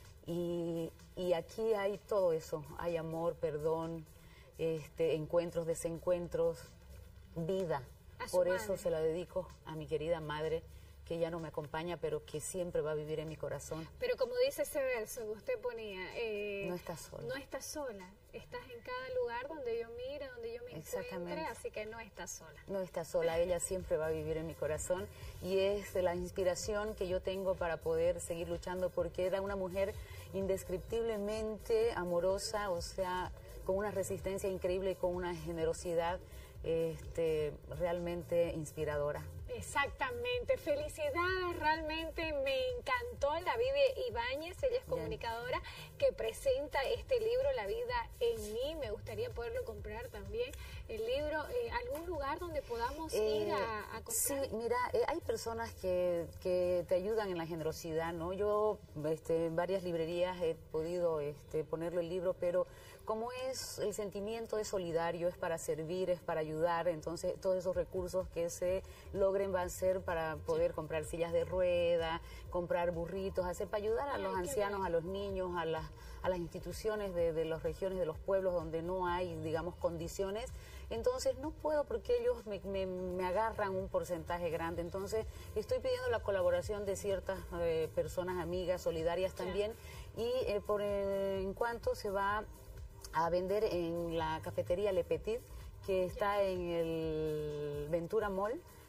Y, y aquí hay todo eso, hay amor, perdón, este, encuentros, desencuentros, vida. A su Por eso madre. se la dedico a mi querida madre, que ya no me acompaña, pero que siempre va a vivir en mi corazón. Pero como dice ese verso que usted ponía, eh, No estás sola. No estás sola, estás en cada lugar donde yo mire, donde yo me encuentre, Exactamente. así que no estás sola. No está sola, ella siempre va a vivir en mi corazón y es de la inspiración que yo tengo para poder seguir luchando, porque era una mujer indescriptiblemente amorosa, o sea, con una resistencia increíble y con una generosidad este, realmente inspiradora. Exactamente, felicidades, realmente me encantó la Vive Ibáñez, ella es comunicadora que presenta este libro, La vida en mí, me gustaría poderlo comprar también, el libro, eh, algún lugar donde podamos Eh, ir a, a Sí, comprar. mira, eh, hay personas que, que te ayudan en la generosidad, ¿no? Yo este, en varias librerías he podido este, ponerle el libro, pero como es el sentimiento es solidario, es para servir, es para ayudar, entonces todos esos recursos que se logren van a ser para poder comprar sillas de rueda, comprar burritos, hacer para ayudar a los ancianos, a los niños, a las, a las instituciones de, de las regiones, de los pueblos donde no hay, digamos, condiciones. Entonces no puedo porque ellos me, me, me agarran un porcentaje grande. Entonces estoy pidiendo la colaboración de ciertas eh, personas, amigas, solidarias también. Y eh, por eh, en cuanto se va a vender en la cafetería Le Petit, que está en el Ventura Mall,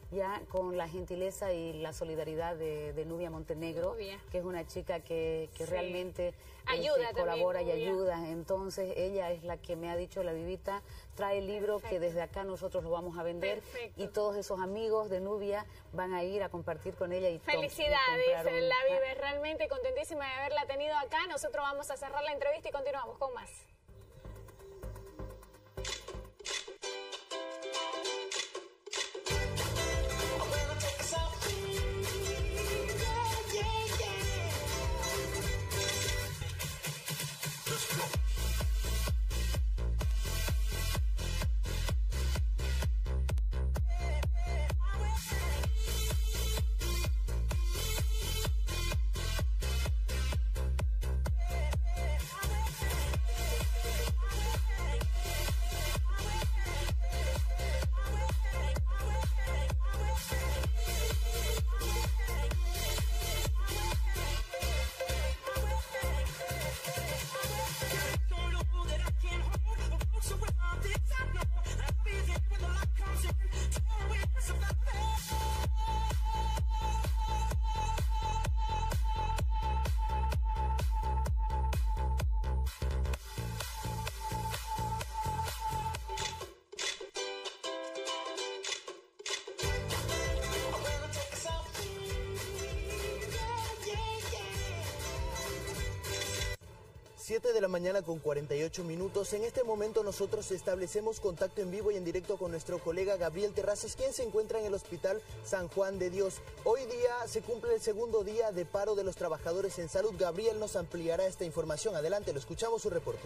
ya con la gentileza y la solidaridad de, de Nubia Montenegro, Nubia. que es una chica que, que Sí. realmente Ayuda este, colabora también, y Nubia. ayuda. Entonces ella es la que me ha dicho, la Vivita, trae el libro Perfecto. que desde acá nosotros lo vamos a vender Perfecto. y todos esos amigos de Nubia van a ir a compartir con ella y to- y Felicidades, comprar un- la Vive, realmente contentísima de haberla tenido acá. Nosotros vamos a cerrar la entrevista y continuamos con más. siete de la mañana con cuarenta y ocho minutos. En este momento nosotros establecemos contacto en vivo y en directo con nuestro colega Gabriel Terrazas, quien se encuentra en el Hospital San Juan de Dios. Hoy día se cumple el segundo día de paro de los trabajadores en salud. Gabriel nos ampliará esta información. Adelante, lo escuchamos su reporte.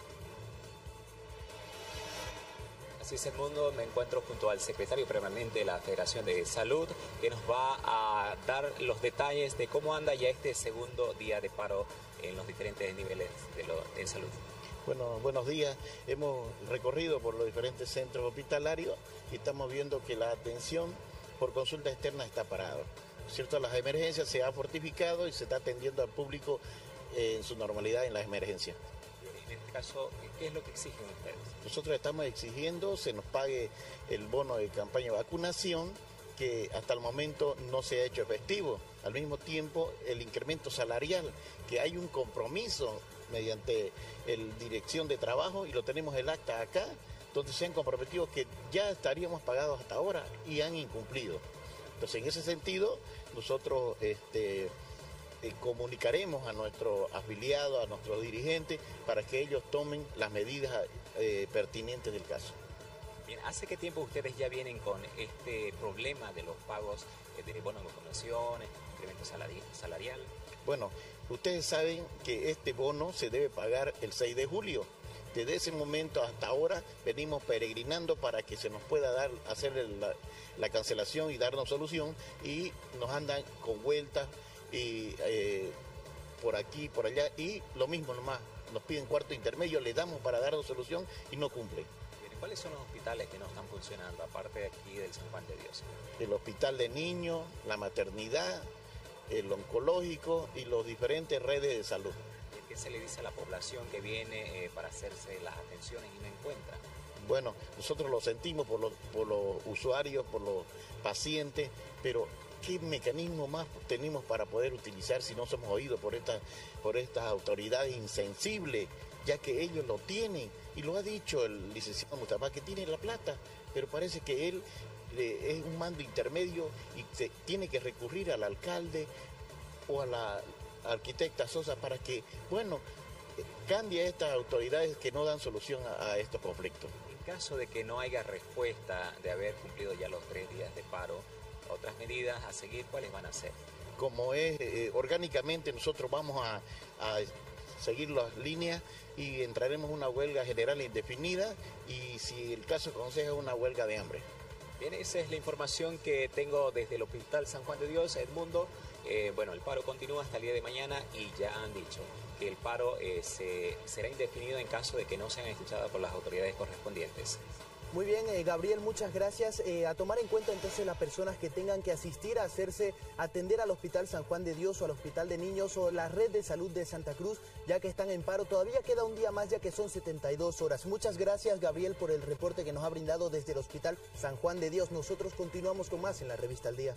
Así es, Edmundo, me encuentro junto al secretario permanente de la Federación de Salud, que nos va a dar los detalles de cómo anda ya este segundo día de paro en los diferentes niveles de, lo, de salud. Bueno, buenos días. Hemos recorrido por los diferentes centros hospitalarios y estamos viendo que la atención por consulta externa está parada. ¿Cierto? Las emergencias se ha fortificado y se está atendiendo al público eh, en su normalidad en las emergencias. En este caso, ¿qué es lo que exigen ustedes? Nosotros estamos exigiendo se nos pague el bono de campaña de vacunación, que hasta el momento no se ha hecho efectivo. Al mismo tiempo, el incremento salarial, que hay un compromiso mediante la Dirección de Trabajo, y lo tenemos el acta acá, donde se han comprometido que ya estaríamos pagados hasta ahora y han incumplido. Entonces, en ese sentido, nosotros este, eh, comunicaremos a nuestros afiliados, a nuestros dirigentes, para que ellos tomen las medidas eh, pertinentes del caso. Bien, ¿hace qué tiempo ustedes ya vienen con este problema de los pagos eh, de bonos de vacunación, incremento salari salarial? Bueno, ustedes saben que este bono se debe pagar el seis de julio. Desde ese momento hasta ahora venimos peregrinando para que se nos pueda dar, hacer la, la cancelación y darnos solución, y nos andan con vueltas y eh, por aquí, por allá, y lo mismo nomás, nos piden cuarto intermedio, le damos para darnos solución y no cumplen. ¿Cuáles son los hospitales que no están funcionando, aparte de aquí del San Juan de Dios? El hospital de niños, la maternidad, el oncológico y los diferentes redes de salud. ¿Qué se le dice a la población que viene eh, para hacerse las atenciones y no encuentra? Bueno, nosotros lo sentimos por los, por los usuarios, por los pacientes, pero ¿qué mecanismo más tenemos para poder utilizar si no somos oídos por, esta, por estas autoridades insensibles, ya que ellos lo tienen? Y lo ha dicho el licenciado Mustafa, que tiene la plata, pero parece que él eh, es un mando intermedio y se tiene que recurrir al alcalde o a la arquitecta Sosa para que, bueno, eh, cambie a estas autoridades que no dan solución a, a estos conflictos. En caso de que no haya respuesta de haber cumplido ya los tres días de paro, otras medidas a seguir, ¿cuáles van a ser? Como es, eh, orgánicamente nosotros vamos a, a seguir las líneas y entraremos en una huelga general indefinida, y si el caso aconseja, una huelga de hambre. Bien, esa es la información que tengo desde el Hospital San Juan de Dios, Edmundo. Eh, bueno, el paro continúa hasta el día de mañana y ya han dicho que el paro eh, se, será indefinido en caso de que no sean escuchadas por las autoridades correspondientes. Muy bien, eh, Gabriel, muchas gracias. Eh, a tomar en cuenta entonces las personas que tengan que asistir a hacerse atender al Hospital San Juan de Dios o al Hospital de Niños o la Red de Salud de Santa Cruz, ya que están en paro. Todavía queda un día más, ya que son setenta y dos horas. Muchas gracias, Gabriel, por el reporte que nos ha brindado desde el Hospital San Juan de Dios. Nosotros continuamos con más en la Revista al Día.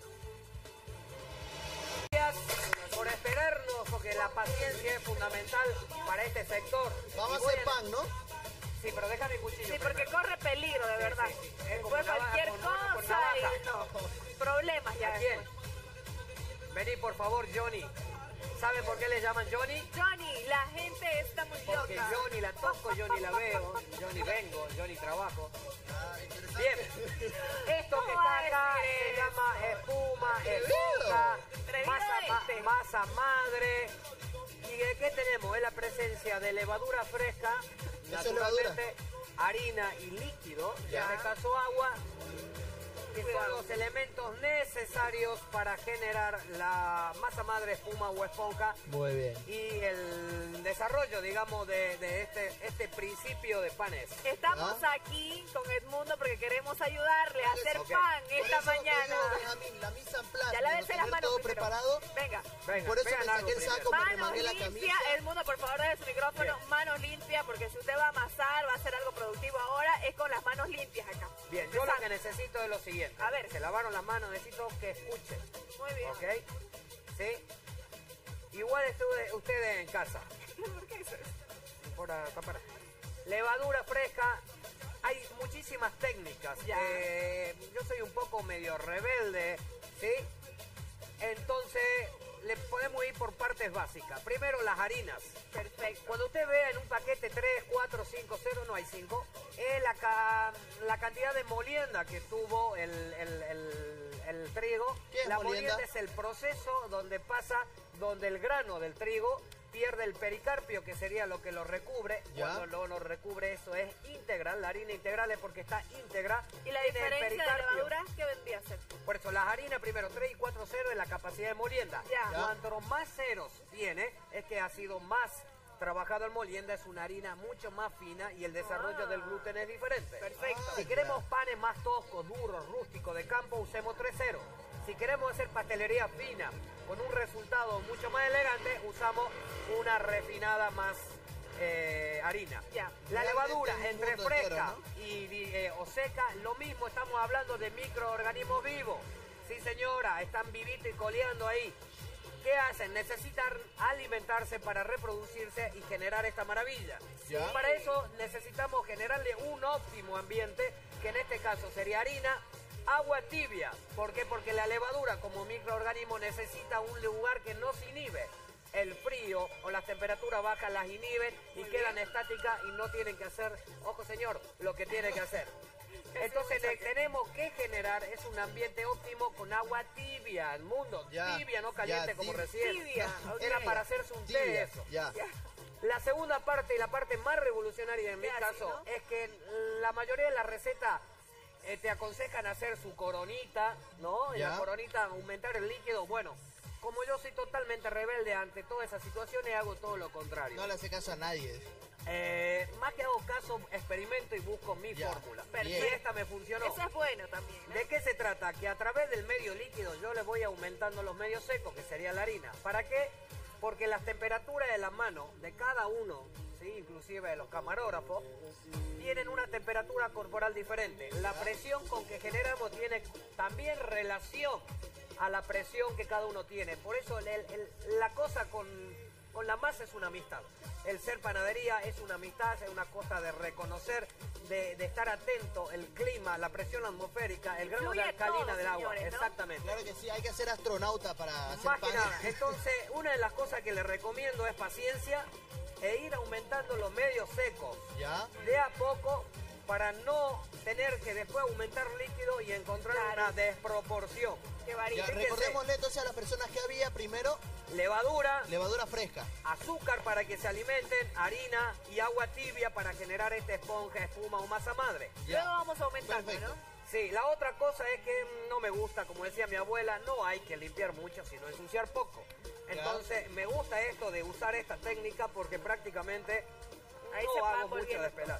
Gracias por esperarnos, porque la paciencia es fundamental para este sector. Vamos Y a hacer voy pan, ¿no? Sí, pero deja mi cuchillo. Sí, porque primero. corre peligro, de verdad. Sí, sí, sí. Es como Después navaja cualquier con mano, con cosa navaja. y no. Problemas ya. ¿A quién? Vení, por favor, Johnny. ¿Sabe por qué le llaman Johnny? Johnny, la gente está muy Porque loca. Johnny la toco, Johnny la veo, Johnny vengo, Johnny trabajo. Bien, esto que está acá se llama espuma, esponja, masa, ma- este. masa madre. ¿Y de qué tenemos? Es la presencia de levadura fresca, ¿Eso es levadura? naturalmente harina y líquido, Ya. en este caso agua, que son los elementos necesarios para generar la masa madre, espuma o esponja. Muy bien. Y el desarrollo, digamos, de, de este, este principio de panes. Estamos ¿Ah? aquí con Edmundo porque queremos ayudarle a hacer Ok. pan Por esta eso te mañana. digo, Benjamín, la mise en place, Ya lávense tener las manos todo primero. preparado. Venga. Venga, Por eso vean me algo saqué el primero. saco, me Manos remangué la limpias, camisa. Edmundo, por favor, deje su micrófono. Manos limpias, porque si usted va a amasar, va a hacer algo productivo ahora, es con las manos limpias acá. Bien, yo lo Exacto. que necesito es lo siguiente. A ver. Se lavaron las manos, necesito que escuchen. Muy bien. ¿Ok? ¿Sí? Igual estuve ustedes en casa. ¿Por qué eso? Por acá para. Levadura fresca. Hay muchísimas técnicas. Ya. Eh, yo soy un poco medio rebelde, ¿sí? Entonces, le podemos ir por partes básicas. Primero, las harinas. Perfecto. Cuando usted vea en un paquete tres, cuatro, cinco, cero, no hay cinco, es la, ca- la cantidad de molienda que tuvo el, el- el- el trigo. ¿Qué es la molienda? molienda es el proceso donde pasa, donde el grano del trigo pierde el pericarpio, que sería lo que lo recubre. Ya. Cuando lo, lo recubre, eso es integral. La harina integral es porque está íntegra. ¿Y la tiene el diferencia de pericarpio. levadura qué vendría a ser? Por eso, las harinas primero tres y cuatro cero es la capacidad de molienda. Ya. Cuanto más ceros tiene, es que ha sido más trabajado el molienda, es una harina mucho más fina y el desarrollo Ah. del gluten es diferente. Perfecto. Si queremos panes más toscos, duros, rústicos, de campo, usemos tres cero. Si queremos hacer pastelería fina, con un resultado mucho más elegante, usamos una refinada más eh, harina. Ya. La Realmente levadura, es un entre mundo fresca entero, y di- eh, o seca, lo mismo, estamos hablando de microorganismos vivos. Sí, señora, están vivitos y coleando ahí. ¿Qué hacen? Necesitan alimentarse para reproducirse y generar esta maravilla. Ya. Y para eso necesitamos generarle un óptimo ambiente, que en este caso sería harina, agua tibia. ¿Por qué? Porque la levadura como microorganismo necesita un lugar que no se inhibe. El frío o las temperaturas bajas las inhiben y quedan estáticas y no tienen que hacer, ojo señor, lo que tiene que hacer. Entonces le- tenemos que generar es un ambiente óptimo con agua tibia, el mundo Ya, tibia, no ya, caliente como tib- recién. Tibia, ok. Era para hacerse un té Tibia, eso. ya. La segunda parte y la parte más revolucionaria en mi Ya, sí, caso ¿no? es que la mayoría de las recetas eh, te aconsejan hacer su coronita, ¿no? Y Ya. la coronita, aumentar el líquido. Bueno, como yo soy totalmente rebelde ante todas esas situaciones, hago todo lo contrario. No le hace caso a nadie. Eh, más que hago caso, experimento y busco mi Ya. fórmula. Bien. Y esta me funcionó. Eso es bueno también. ¿eh? ¿De qué se trata? Que a través del medio líquido yo le voy aumentando los medios secos, que sería la harina. ¿Para qué? Porque las temperaturas de la mano de cada uno, ¿sí? Inclusive de los camarógrafos, tienen una temperatura corporal diferente. La presión con que generamos tiene también relación a la presión que cada uno tiene. Por eso el- el- la cosa con, con la masa es una amistad. El ser panadería es una amistad, es una cosa de reconocer, de, de estar atento, el clima, la presión atmosférica, el grado de Influye alcalina todo, del agua. señores, ¿no? Exactamente. Claro que sí, hay que ser astronauta para hacer Más que pan. nada. Entonces, una de las cosas que les recomiendo es paciencia e ir aumentando los medios secos ¿Ya? de a poco para no tener que después aumentar líquido y encontrar Claro. una desproporción. Que varía. Ya, Fíjense, recordémosle entonces a las personas que había primero levadura, levadura fresca. azúcar para que se alimenten, harina y agua tibia para generar esta esponja, espuma o masa madre. Ya. Luego vamos aumentando, Perfecto. ¿no? Sí, la otra cosa es que no me gusta, como decía mi abuela, no hay que limpiar mucho, sino ensuciar poco. Entonces, me gusta esto de usar esta técnica porque prácticamente Ahí no se va hago mucho volviendo. despelar.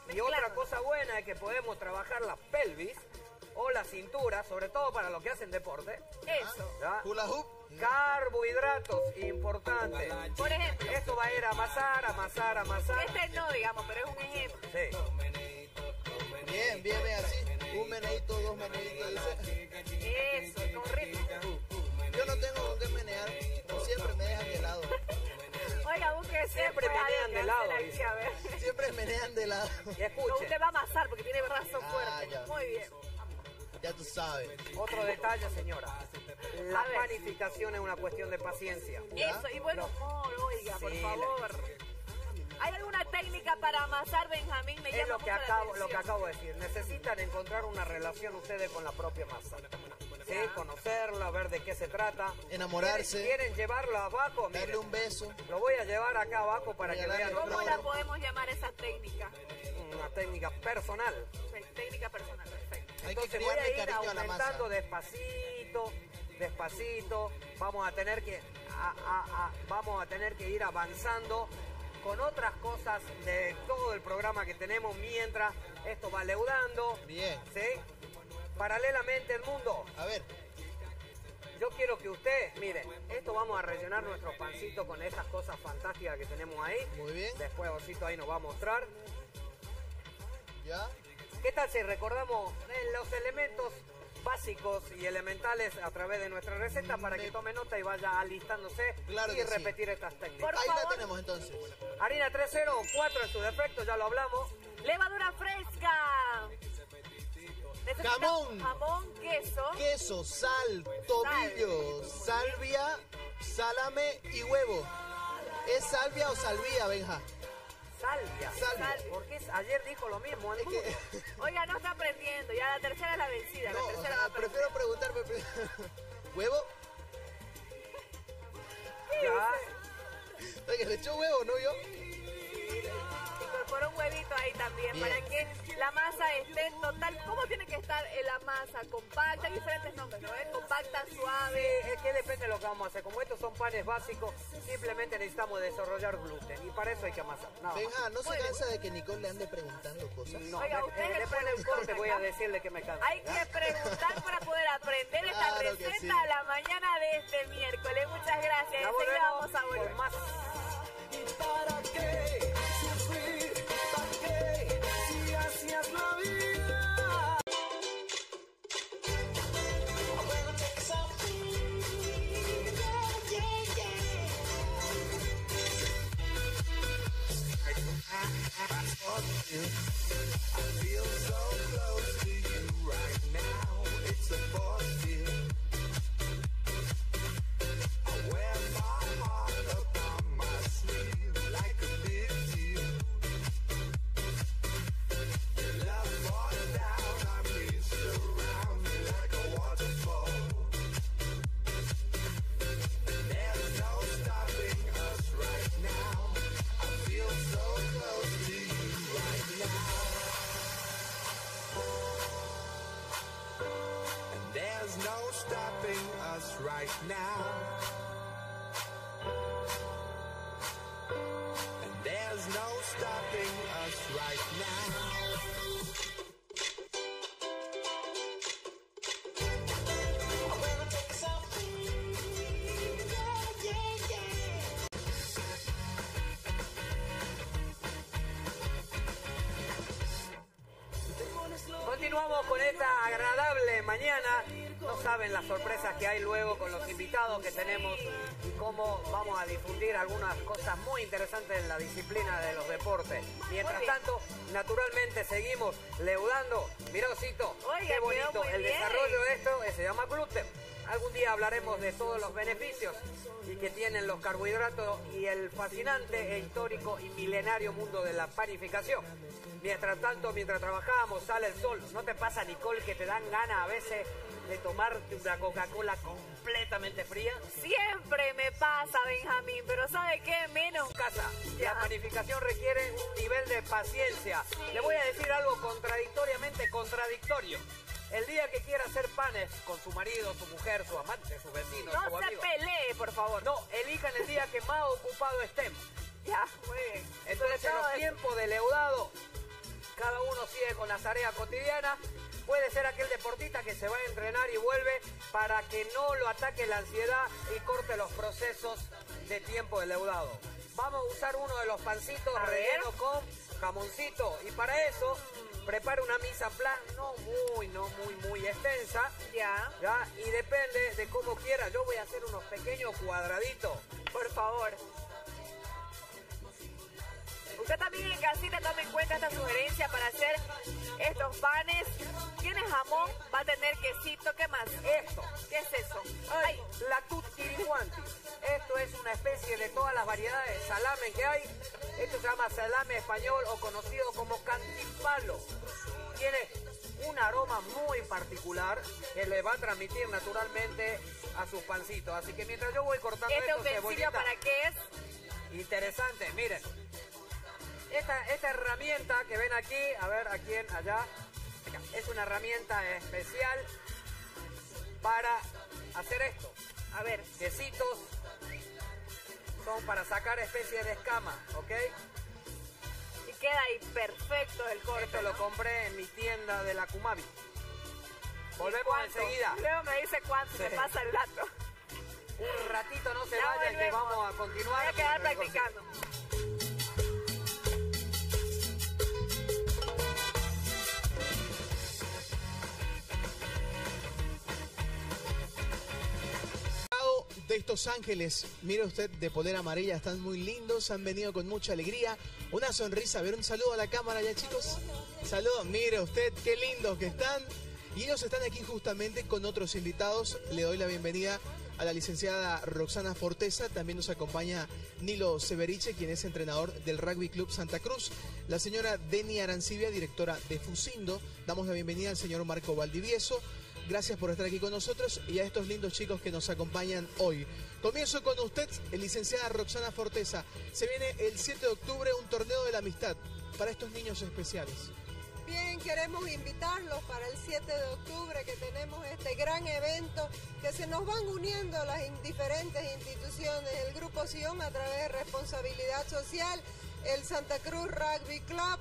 Y otra cosa buena es que podemos trabajar la pelvis o la cintura, sobre todo para los que hacen deporte. Eso. ¿Ya? Hula hoop. Carbohidratos, importante. Por ejemplo. Esto va a ir a amasar, amasar, amasar. Este no, digamos, pero es un ejemplo. Sí. Bien, bien, bien, así. Un meneíto, dos meneitos, dice. Eso, con ritmo. Yo no tengo con qué menear, como siempre me dejan de lado. Oiga, busque Siempre menean de lado, dice. A ver. Siempre menean de lado. Y escuche. Usted va a amasar porque tiene brazo Ah, fuerte. ya. Muy bien. Ya tú sabes. Otro detalle, señora. La A ver. panificación es una cuestión de paciencia. Eso, y buen humor, oiga, por Sí, favor. ¿Hay alguna técnica para amasar, Benjamín? Me Es llama lo que, mucho la acabo, lo que atención. acabo de decir. Necesitan encontrar una relación ustedes con la propia masa. ¿Sí? Conocerla, ver de qué se trata. Enamorarse. ¿Quieren, quieren llevarlo abajo? Darle Miren, un beso. lo voy a llevar acá abajo para que Regalarle vean ¿Cómo otra- la podemos llamar esa técnica? una técnica personal. Sí, técnica personal, perfecto. Hay que Entonces voy a criarle ir cariño a la aumentando masa. despacito, despacito. Vamos a tener que a- a- a- vamos a tener que ir avanzando con otras cosas de todo el programa que tenemos mientras esto va leudando. Bien. ¿Sí? Paralelamente, el mundo. A ver. Yo quiero que usted, miren, esto vamos a rellenar nuestro pancito con esas cosas fantásticas que tenemos ahí. Muy bien. Después Osito ahí nos va a mostrar. Ya. ¿Qué tal si recordamos eh, los elementos básicos y elementales a través de nuestra receta para que tome nota y vaya alistándose Claro y que sí. repetir estas técnicas? Por Ahí favor. la tenemos entonces. Harina tres cero o cuatro en su defecto, ya lo hablamos. Levadura fresca. Necesitamos Jamón. Jamón, queso. Queso, sal, tomillo, salvia, salame y huevo. ¿Es salvia o salvia, Benja? Salvia. Salvia. Porque es- ayer dijo lo mismo. ¿eh? Es que, Oiga, no está aprendiendo. Ya la tercera es la vencida. no, la o tercera sea, va a aprender. prefiero preguntarme. ¿Huevo? Ya. Oye, ¿le echó huevo, no yo? Incorpora un huevito ahí también Bien. para que la masa esté total. ¿Cómo tiene que estar eh, la masa? Compacta, hay diferentes nombres, ¿no? ¿Eh? Compacta, suave. Es que depende de lo que vamos a hacer. Como estos son panes básicos, simplemente necesitamos desarrollar gluten. Y para eso hay que amasar. Nada más. Benja, ¿no se Muy bien. cansa de que Nicole le ande preguntando cosas? No, Oiga, de- usted eh, le después del preguntó corte voy a acá. decirle que me cansa. Hay que preguntar para poder aprender esta Claro que receta sí. a la mañana de este miércoles. Muchas gracias. Ya Enseguida volvemos vamos a volver. por más. ¿Y para qué sufrir? ¿Para qué? Si así es la vida. And there's no stopping us right now. And there's no stopping us right now. Continuamos con esta agradable mañana. No saben las sorpresas que hay luego con los invitados que tenemos y cómo vamos a difundir algunas cosas muy interesantes en la disciplina de los deportes. Mientras bien. tanto, naturalmente seguimos leudando. Mirá, Osito, Oiga, qué quedó bonito. muy El bien. desarrollo de esto eh, se llama gluten. Algún día hablaremos de todos los beneficios y que tienen los carbohidratos y el fascinante e histórico y milenario mundo de la panificación. Mientras tanto, mientras trabajamos, sale el sol. ¿No te pasa, Nicole, que te dan ganas a veces de tomarte una Coca-Cola completamente fría? Siempre me pasa, Benjamín, pero ¿sabe qué? Menos. Casa, Ya. la panificación requiere un nivel de paciencia. Le voy a decir algo contradictoriamente contradictorio. El día que quiera hacer panes con su marido, su mujer, su amante, su vecino, No su se amigo. pelee, por favor. No, elijan el día que más ocupado estén. Ya, muy bien. Entonces, Sobre en todo los eso. tiempos de leudado, cada uno sigue con las tareas cotidianas. Puede ser aquel deportista que se va a entrenar y vuelve para que no lo ataque la ansiedad y corte los procesos de tiempo del leudado. Vamos a usar uno de los pancitos relleno con jamoncito y para eso prepara una mise en place no muy, no muy, muy extensa. Ya. Ya, y depende de cómo quiera. Yo voy a hacer unos pequeños cuadraditos. Por favor. Usted también en casita tome en cuenta esta sugerencia para hacer estos panes. Tiene jamón, va a tener quesito, ¿qué más? Esto. ¿Qué es eso? Ay, la tutti quanti. Esto es una especie de todas las variedades de salame que hay. Esto se llama salame español o conocido como cantimpalo. Tiene un aroma muy particular que le va a transmitir naturalmente a sus pancitos. Así que mientras yo voy cortando ¿Este esto, utensilio cebollita. para qué es? Interesante, miren. Esta, esta herramienta que ven aquí, a ver, aquí en allá, es una herramienta especial para hacer esto. A ver. Quesitos son para sacar especies de escama, ¿ok? Y queda ahí perfecto el corte. Esto lo compré en mi tienda de la Kumabi. Volvemos enseguida. Luego me dice cuánto, me pasa el dato. Un ratito no se Ya vayan que volvemos. vamos a continuar. Voy a quedar practicando. De estos ángeles, mire usted, de polera amarilla, están muy lindos, han venido con mucha alegría, una sonrisa. A ver, un saludo a la cámara ya, chicos. Saludos, mire usted, qué lindos que están. Y ellos están aquí justamente con otros invitados. Le doy la bienvenida a la licenciada Roxana Forteza. También nos acompaña Nilo Severiche, quien es entrenador del Rugby Club Santa Cruz. La señora Deni Arancibia, directora de Fusindo. Damos la bienvenida al señor Marco Valdivieso. Gracias por estar aquí con nosotros y a estos lindos chicos que nos acompañan hoy. Comienzo con usted, licenciada Roxana Forteza. Se viene el siete de octubre un torneo de la amistad para estos niños especiales. Bien, queremos invitarlos para el siete de octubre que tenemos este gran evento que se nos van uniendo las diferentes instituciones, el Grupo Sion a través de Responsabilidad Social, el Santa Cruz Rugby Club,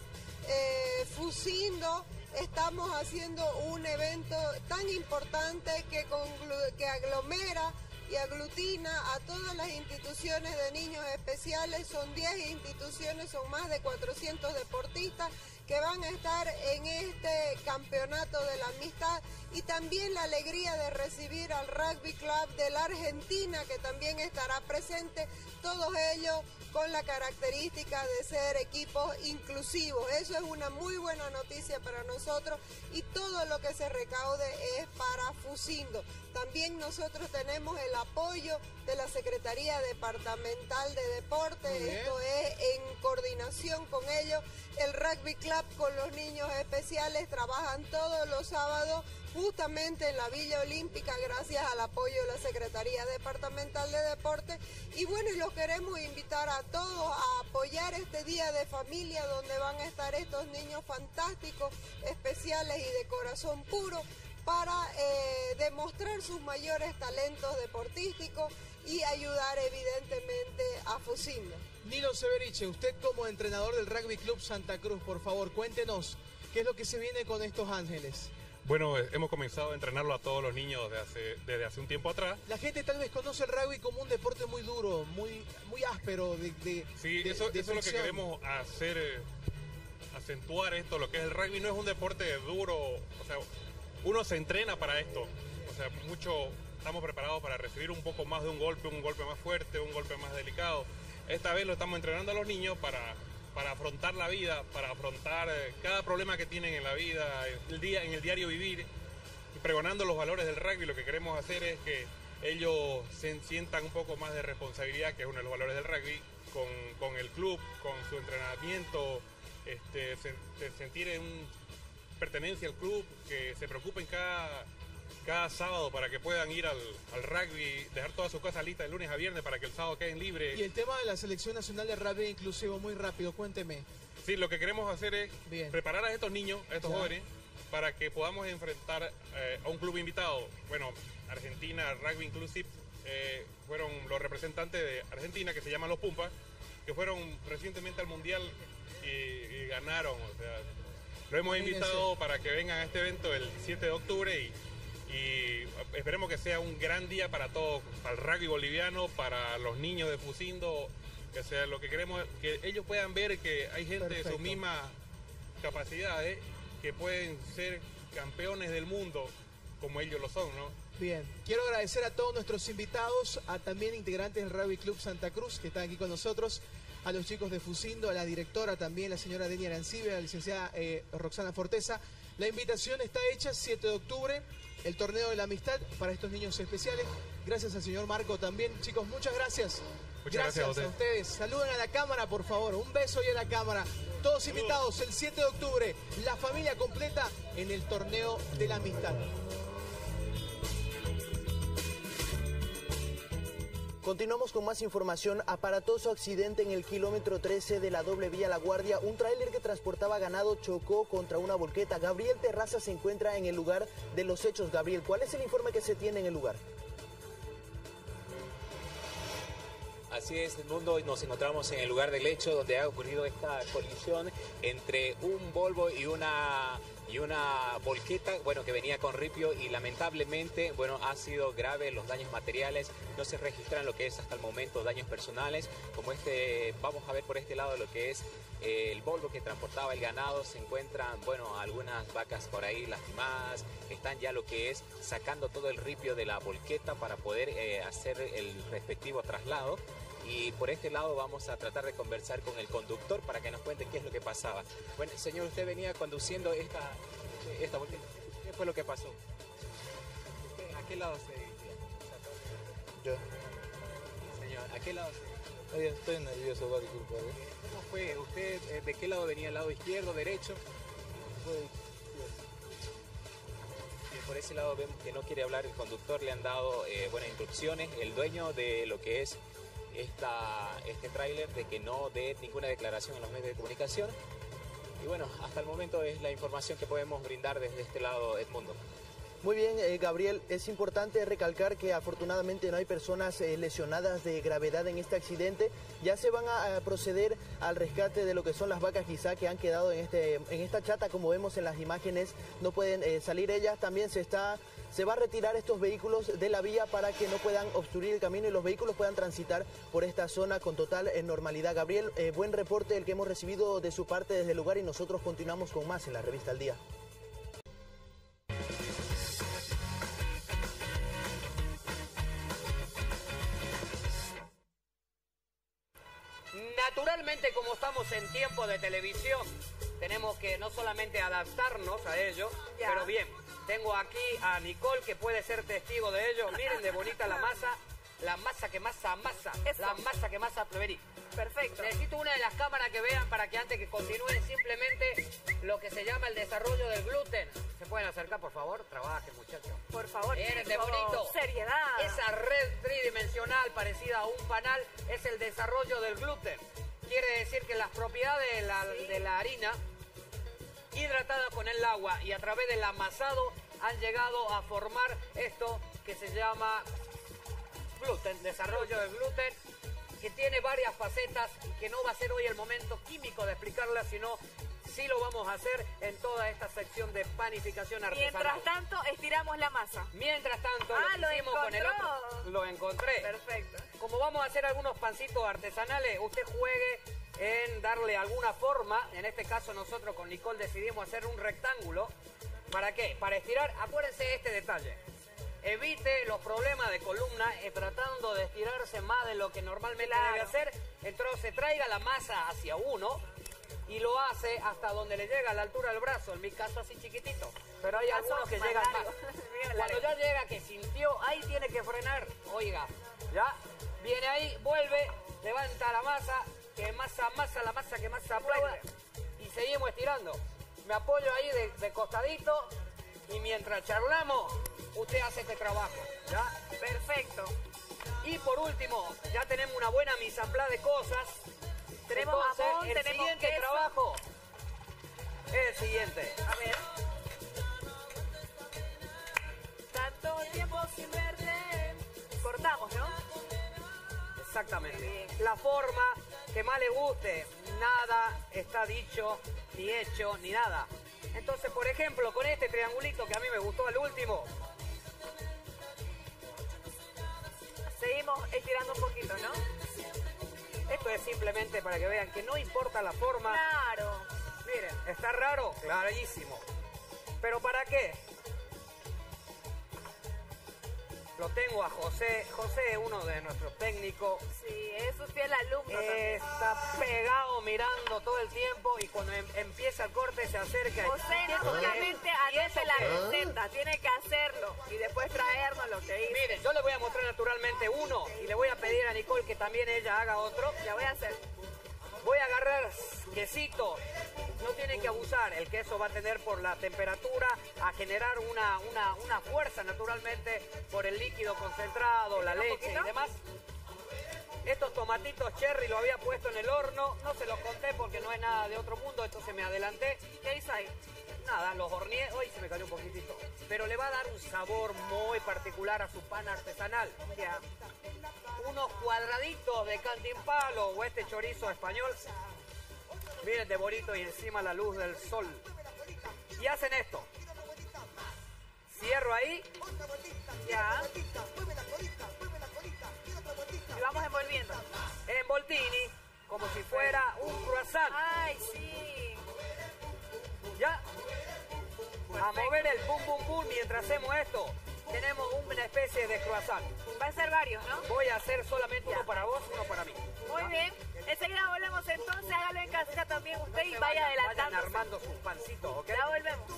eh, Fusindo. Estamos haciendo un evento tan importante que, conclu- que aglomera y aglutina a todas las instituciones de niños especiales. Son diez instituciones, son más de cuatrocientos deportistas que van a estar en este campeonato de la amistad y también la alegría de recibir al Rugby Club de la Argentina que también estará presente, todos ellos con la característica de ser equipos inclusivos. Eso es una muy buena noticia para nosotros y todo lo que se recaude es para Fusindo. También nosotros tenemos el apoyo de la Secretaría Departamental de Deporte, esto es en coordinación con ellos. El Rugby Club con los niños especiales trabajan todos los sábados justamente en la Villa Olímpica gracias al apoyo de la Secretaría Departamental de Deporte. Y bueno, y los queremos invitar a todos a apoyar este Día de Familia donde van a estar estos niños fantásticos, especiales y de corazón puro para eh, demostrar sus mayores talentos deportísticos y ayudar evidentemente a Fusindo. Nilo Severiche, usted como entrenador del Rugby Club Santa Cruz, por favor, cuéntenos qué es lo que se viene con estos ángeles. Bueno, eh, hemos comenzado a entrenarlo a todos los niños desde hace, desde hace un tiempo atrás. La gente tal vez conoce el rugby como un deporte muy duro, muy, muy áspero de, de Sí, de, eso, de eso es lo que fricción. queremos hacer, eh, acentuar esto, lo que es el rugby no es un deporte duro, o sea, uno se entrena para esto, o sea, mucho estamos preparados para recibir un poco más de un golpe, un golpe más fuerte, un golpe más delicado. Esta vez lo estamos entrenando a los niños para, para afrontar la vida, para afrontar eh, cada problema que tienen en la vida, el día, en el diario vivir, y pregonando los valores del rugby. Lo que queremos hacer es que ellos se sientan un poco más de responsabilidad, que es uno de los valores del rugby, con, con el club, con su entrenamiento, este, se, se sentir en pertenencia al club, que se preocupen cada... cada sábado para que puedan ir al, al rugby, dejar todas sus cosas listas de lunes a viernes para que el sábado queden libres. Y el tema de la Selección Nacional de Rugby Inclusivo, muy rápido, cuénteme. Sí, lo que queremos hacer es Bien. preparar a estos niños, a estos Ya. jóvenes, para que podamos enfrentar eh, a un club invitado. Bueno, Argentina Rugby Inclusive eh, fueron los representantes de Argentina, que se llaman los Pumpas, que fueron recientemente al Mundial y, y ganaron. O sea, Lo hemos invitado para que vengan a este evento el siete de octubre y, y esperemos que sea un gran día para todos, para el rugby boliviano, para los niños de Fusindo, que sea lo que queremos, que ellos puedan ver que hay gente Perfecto. de su misma capacidad, ¿eh? que pueden ser campeones del mundo como ellos lo son, ¿no? Bien, quiero agradecer a todos nuestros invitados, a también integrantes del Rugby Club Santa Cruz que están aquí con nosotros, a los chicos de Fusindo, a la directora también, la señora Denia Arancibia, a la licenciada eh, Roxana Forteza. La invitación está hecha, siete de octubre, el torneo de la amistad para estos niños especiales. Gracias al señor Marco también. Chicos, muchas gracias. Muchas gracias, gracias a, a ustedes. Saluden a la cámara, por favor. Un beso y a la cámara. Todos invitados el siete de octubre, la familia completa en el torneo de la amistad. Continuamos con más información. Aparatoso accidente en el kilómetro trece de la doble vía La Guardia. Un tráiler que transportaba ganado chocó contra una volqueta. Gabriel Terraza se encuentra en el lugar de los hechos. Gabriel, ¿cuál es el informe que se tiene en el lugar? Así es, Edmundo, nos encontramos en el lugar del hecho donde ha ocurrido esta colisión entre un Volvo y una... y una volqueta, bueno, que venía con ripio y lamentablemente, bueno, ha sido grave los daños materiales, no se registran lo que es hasta el momento daños personales, como este, vamos a ver por este lado lo que es eh, el Volvo que transportaba el ganado, se encuentran, bueno, algunas vacas por ahí lastimadas, están ya lo que es sacando todo el ripio de la volqueta para poder eh, hacer el respectivo traslado. Y por este lado vamos a tratar de conversar con el conductor para que nos cuente qué es lo que pasaba. Bueno, señor, usted venía conduciendo esta, esta volqueta. ¿Qué fue lo que pasó? ¿Usted, ¿A qué lado se dirigía? Yo. Señor, ¿a qué lado se dirigía? Estoy nervioso, va, disculpa. ¿eh? ¿Cómo fue? ¿Usted eh, de qué lado venía? ¿El lado izquierdo, derecho? Fue y por ese lado vemos que no quiere hablar el conductor, le han dado eh, buenas instrucciones. El dueño de lo que es Esta, este tráiler de que no dé ninguna declaración en los medios de comunicación. Y bueno, hasta el momento es la información que podemos brindar desde este lado, Edmundo. Muy bien, eh, Gabriel, es importante recalcar que afortunadamente no hay personas eh, lesionadas de gravedad en este accidente. Ya se van a, a proceder al rescate de lo que son las vacas quizá que han quedado en, este, en esta chata, como vemos en las imágenes, no pueden eh, salir ellas. También se está... Se va a retirar estos vehículos de la vía para que no puedan obstruir el camino y los vehículos puedan transitar por esta zona con total eh, normalidad. Gabriel, eh, buen reporte el que hemos recibido de su parte desde el lugar y nosotros continuamos con más en la revista Al Día. Naturalmente, como estamos en tiempo de televisión, tenemos que no solamente adaptarnos a ello, ya. pero bien. Tengo aquí a Nicole que puede ser testigo de ello. Miren de bonita la masa, la masa que masa amasa, la masa que masa vení. Perfecto. Necesito una de las cámaras que vean para que antes que continúen simplemente lo que se llama el desarrollo del gluten. ¿Se pueden acercar, por favor? Trabajen, muchachos. Por favor, Miren de bonito. Seriedad. Esa red tridimensional parecida a un panal es el desarrollo del gluten. Quiere decir que las propiedades de la, sí. de la harina hidratada con el agua y a través del amasado han llegado a formar esto que se llama gluten, desarrollo del gluten, que tiene varias facetas y que no va a ser hoy el momento químico de explicarlas, sino sí lo vamos a hacer en toda esta sección de panificación artesanal. Mientras tanto, estiramos la masa. Mientras tanto, ah, lo, lo hicimos con el otro. Lo encontré. Perfecto. Como vamos a hacer algunos pancitos artesanales, usted juegue en darle alguna forma. En este caso nosotros con Nicole decidimos hacer un rectángulo. ¿Para qué? Para estirar. Acuérdense de este detalle. Evite los problemas de columna eh, tratando de estirarse más de lo que normalmente claro. debe hacer. Entonces traiga la masa hacia uno y lo hace hasta donde le llega a la altura del brazo. En mi caso así chiquitito. Pero hay algunos que llegan más. Cuando ya llega que sintió, ahí tiene que frenar. Oiga, ya. Viene ahí, vuelve, levanta la masa. Que masa, masa, la masa que masa aplauda. Y seguimos estirando. Me apoyo ahí de, de costadito y mientras charlamos, usted hace este trabajo, ¿ya? Perfecto. Y por último, ya tenemos una buena mise en place de cosas. Tenemos Entonces, jamón, el tenemos siguiente queso. trabajo es el siguiente. A ver. Tanto tiempo sin verte. Cortamos, ¿no? Exactamente. La forma que más le guste. Nada está dicho, ni hecho, ni nada. Entonces, por ejemplo, con este triangulito que a mí me gustó al último, seguimos estirando un poquito, ¿no? esto es simplemente para que vean que no importa la forma. Claro. Miren, ¿está raro? Clarísimo. ¿Pero para qué? Lo tengo a José. José es uno de nuestros técnicos. Sí, es un fiel alumno. Está pegado mirando todo el tiempo y cuando em empieza el corte se acerca. José no solamente anote la receta, tiene que hacerlo y después traernos lo que hizo. Miren, yo le voy a mostrar naturalmente uno y le voy a pedir a Nicole que también ella haga otro. Ya voy a hacer. Voy a agarrar quesito. No tienen que abusar, el queso va a tener por la temperatura a generar una, una, una fuerza naturalmente por el líquido concentrado, la leche y demás. Estos tomatitos cherry lo había puesto en el horno, no se los conté porque no es nada de otro mundo, entonces me adelanté. ¿Qué hizo ahí? Nada, los horneé, hoy se me cayó un poquitito. Pero le va a dar un sabor muy particular a su pan artesanal. Ya. Unos cuadraditos de cantimpalo o este chorizo español. Miren de bonito y encima la luz del sol. Y hacen esto. Cierro ahí. Ya. Y vamos envolviendo. Envoltini, como si fuera un croissant. Ay, sí. Ya. A mover el pum pum pum mientras hacemos esto. Tenemos una especie de croissant. Va a ser varios, ¿no? Voy a hacer solamente uno para vos, uno para mí. Muy bien. Enseguida volvemos entonces. Hágalo en casita también usted y No vaya vayan, adelantando. vayan armando sus pancitos, ¿ok? Ya volvemos.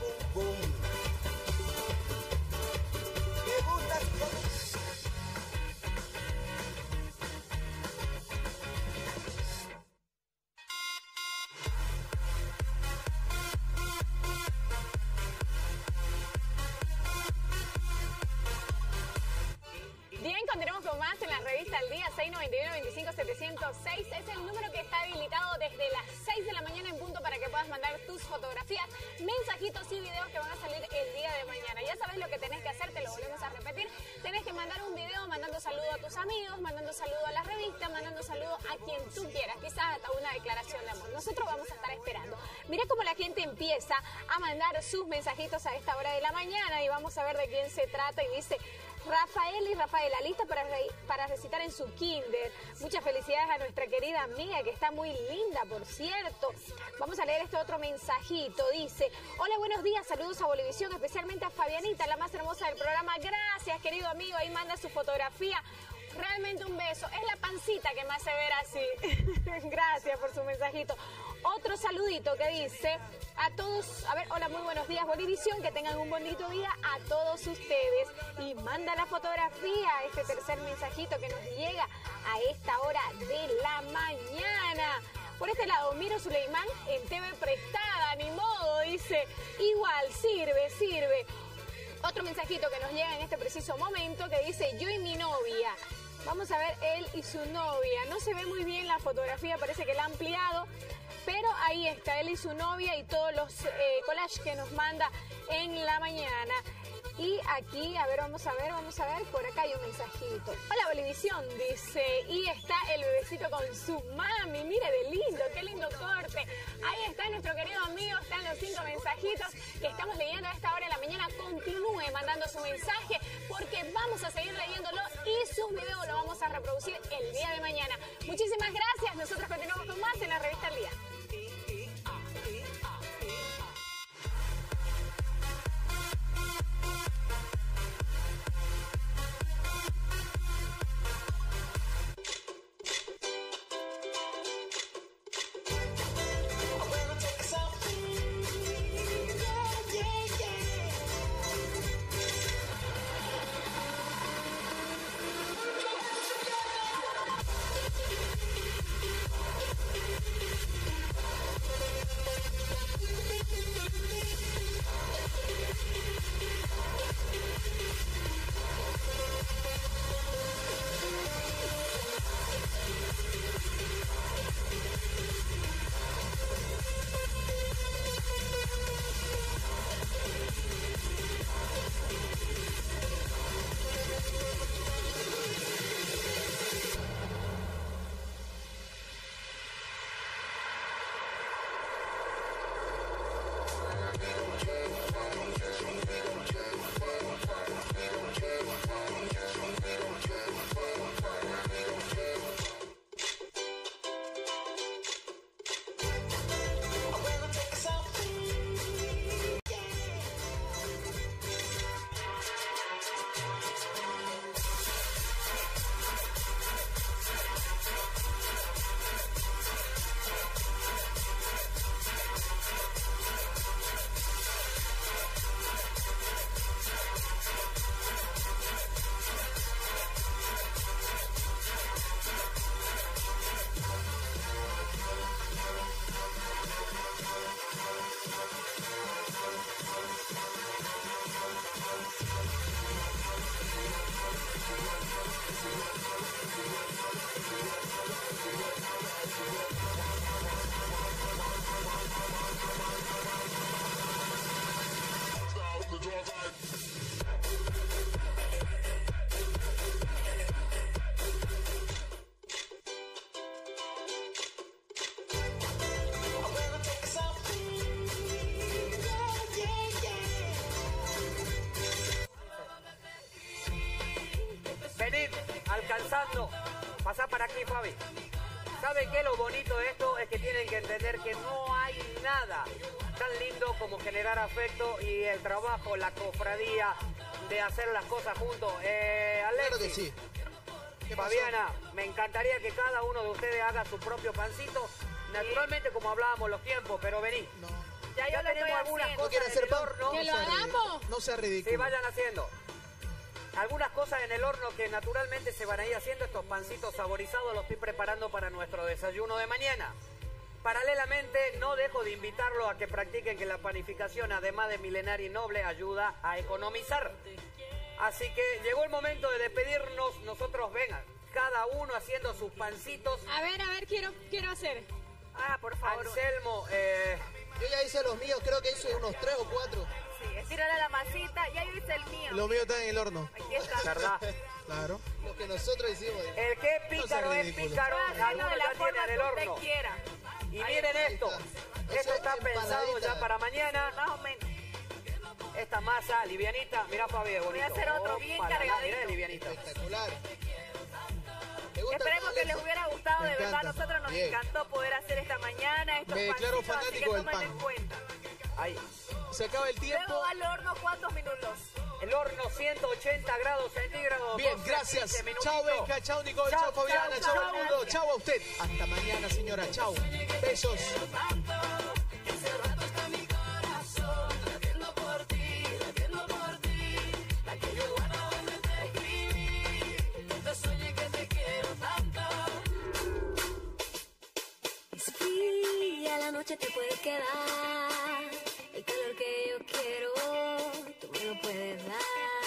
Bien, continuamos con más en la revista El Día. Seis nueve uno, veinticinco setecientos seis es el número que está habilitado desde las seis de la mañana en punto para que puedas mandar tus fotografías, mensajitos y videos que van a salir el día de mañana. Ya sabes lo que tenés que hacer, te lo volvemos a repetir. Tenés que mandar un video mandando saludo a tus amigos, mandando saludo a la revista, mandando saludo a quien tú quieras, quizás hasta una declaración de amor. Nosotros vamos a estar esperando. Mira cómo la gente empieza a mandar sus mensajitos a esta hora de la mañana y vamos a ver de quién se trata. Y dice: Rafael y Rafaela, lista para, re para recitar en su kinder. Muchas felicidades a nuestra querida amiga, que está muy linda, por cierto. Vamos a leer este otro mensajito. Dice: hola, buenos días, saludos a Bolivisión, especialmente a Fabianita, la más hermosa del programa. Gracias, querido amigo, ahí manda su fotografía. Realmente un beso. Es la pancita que me hace ver así. Gracias por su mensajito. Otro saludito que dice a todos, a ver, hola, muy buenos días, Bolivisión, que tengan un bonito día a todos ustedes. Y manda la fotografía, este tercer mensajito que nos llega a esta hora de la mañana. Por este lado, Miro Suleimán en T V Prestada, ni modo, dice, igual, sirve, sirve. Otro mensajito que nos llega en este preciso momento que dice: yo y mi novia. Vamos a ver él y su novia. No se ve muy bien la fotografía, parece que la ha ampliado, pero ahí está él y su novia y todos los eh, collages que nos manda en la mañana. Y aquí, a ver, vamos a ver, vamos a ver, por acá hay un mensajito. Hola, Bolivisión, dice, y está el bebecito con su mami. Mire de lindo, qué lindo corte. Ahí está nuestro querido amigo, están los cinco mensajitos que estamos leyendo a esta hora de la mañana. Continúe mandando su mensaje porque vamos a seguir leyéndolo y sus videos lo vamos a reproducir el día de mañana. Muchísimas gracias, nosotros continuamos con más en la revista El Día. descansando. Pasá para aquí, Fabi. ¿Saben qué? Lo bonito de esto es que tienen que entender que no hay nada tan lindo como generar afecto y el trabajo, la cofradía de hacer las cosas juntos. Eh, Alexis, Claro que sí. ¿Qué pasó? Fabiana, me encantaría que cada uno de ustedes haga su propio pancito. Naturalmente, como hablábamos los tiempos, pero vení. Ya yo lo tenemos estoy algunas haciendo. cosas ¿Quiere en hacer el pan? horno. ¿Que lo sea ridículo. hagamos? No sea Sí, ridículo. vayan haciendo. Algunas cosas en el horno que naturalmente se van a ir haciendo. Estos pancitos saborizados los estoy preparando para nuestro desayuno de mañana. Paralelamente, no dejo de invitarlos a que practiquen que la panificación, además de milenaria y noble, ayuda a economizar. Así que llegó el momento de despedirnos. Nosotros, vengan, cada uno haciendo sus pancitos. A ver, a ver, quiero, quiero hacer. Ah, por favor. Anselmo, eh... Yo ya hice los míos, creo que hice unos tres o cuatro. Sí, estírale la masita, ya yo hice el mío. Lo mío está en el horno. Aquí está. ¿Verdad? Claro. Lo que nosotros hicimos. El que es pícaro No sea es ridículo. pícaro. Háganlo Algunos de la ya tienen forma en el que usted horno. quiera. Y Ahí miren está. esto. Eso Esto es está pensado empanadita. ya para mañana. Más o menos. Esta masa livianita. Mira, Fabi, bonito. Voy a hacer otro bien Opa, la, la, cargadito. Mira, livianita. Espectacular. ¿Te gusta Esperemos el que pan, les Alexa? hubiera gustado, Me de verdad, encanta. nosotros nos Bien. encantó poder hacer esta mañana estos Me declaro pancitos, así fanático que del tomen en pan. cuenta. Ahí. Se acaba el tiempo. Luego al horno, ¿cuántos minutos? El horno ciento ochenta grados centígrados. Bien, doce, gracias. quince minutitos. Chao, Benja. Chao, Nicole. Chao, Chao, Fabiana. chao, Chao, chao, al mundo. gracias. Chao a usted. Hasta mañana, señora. Chao. Besos. Es fría la noche, te puede quedar el calor que yo quiero, tú me lo puedes dar.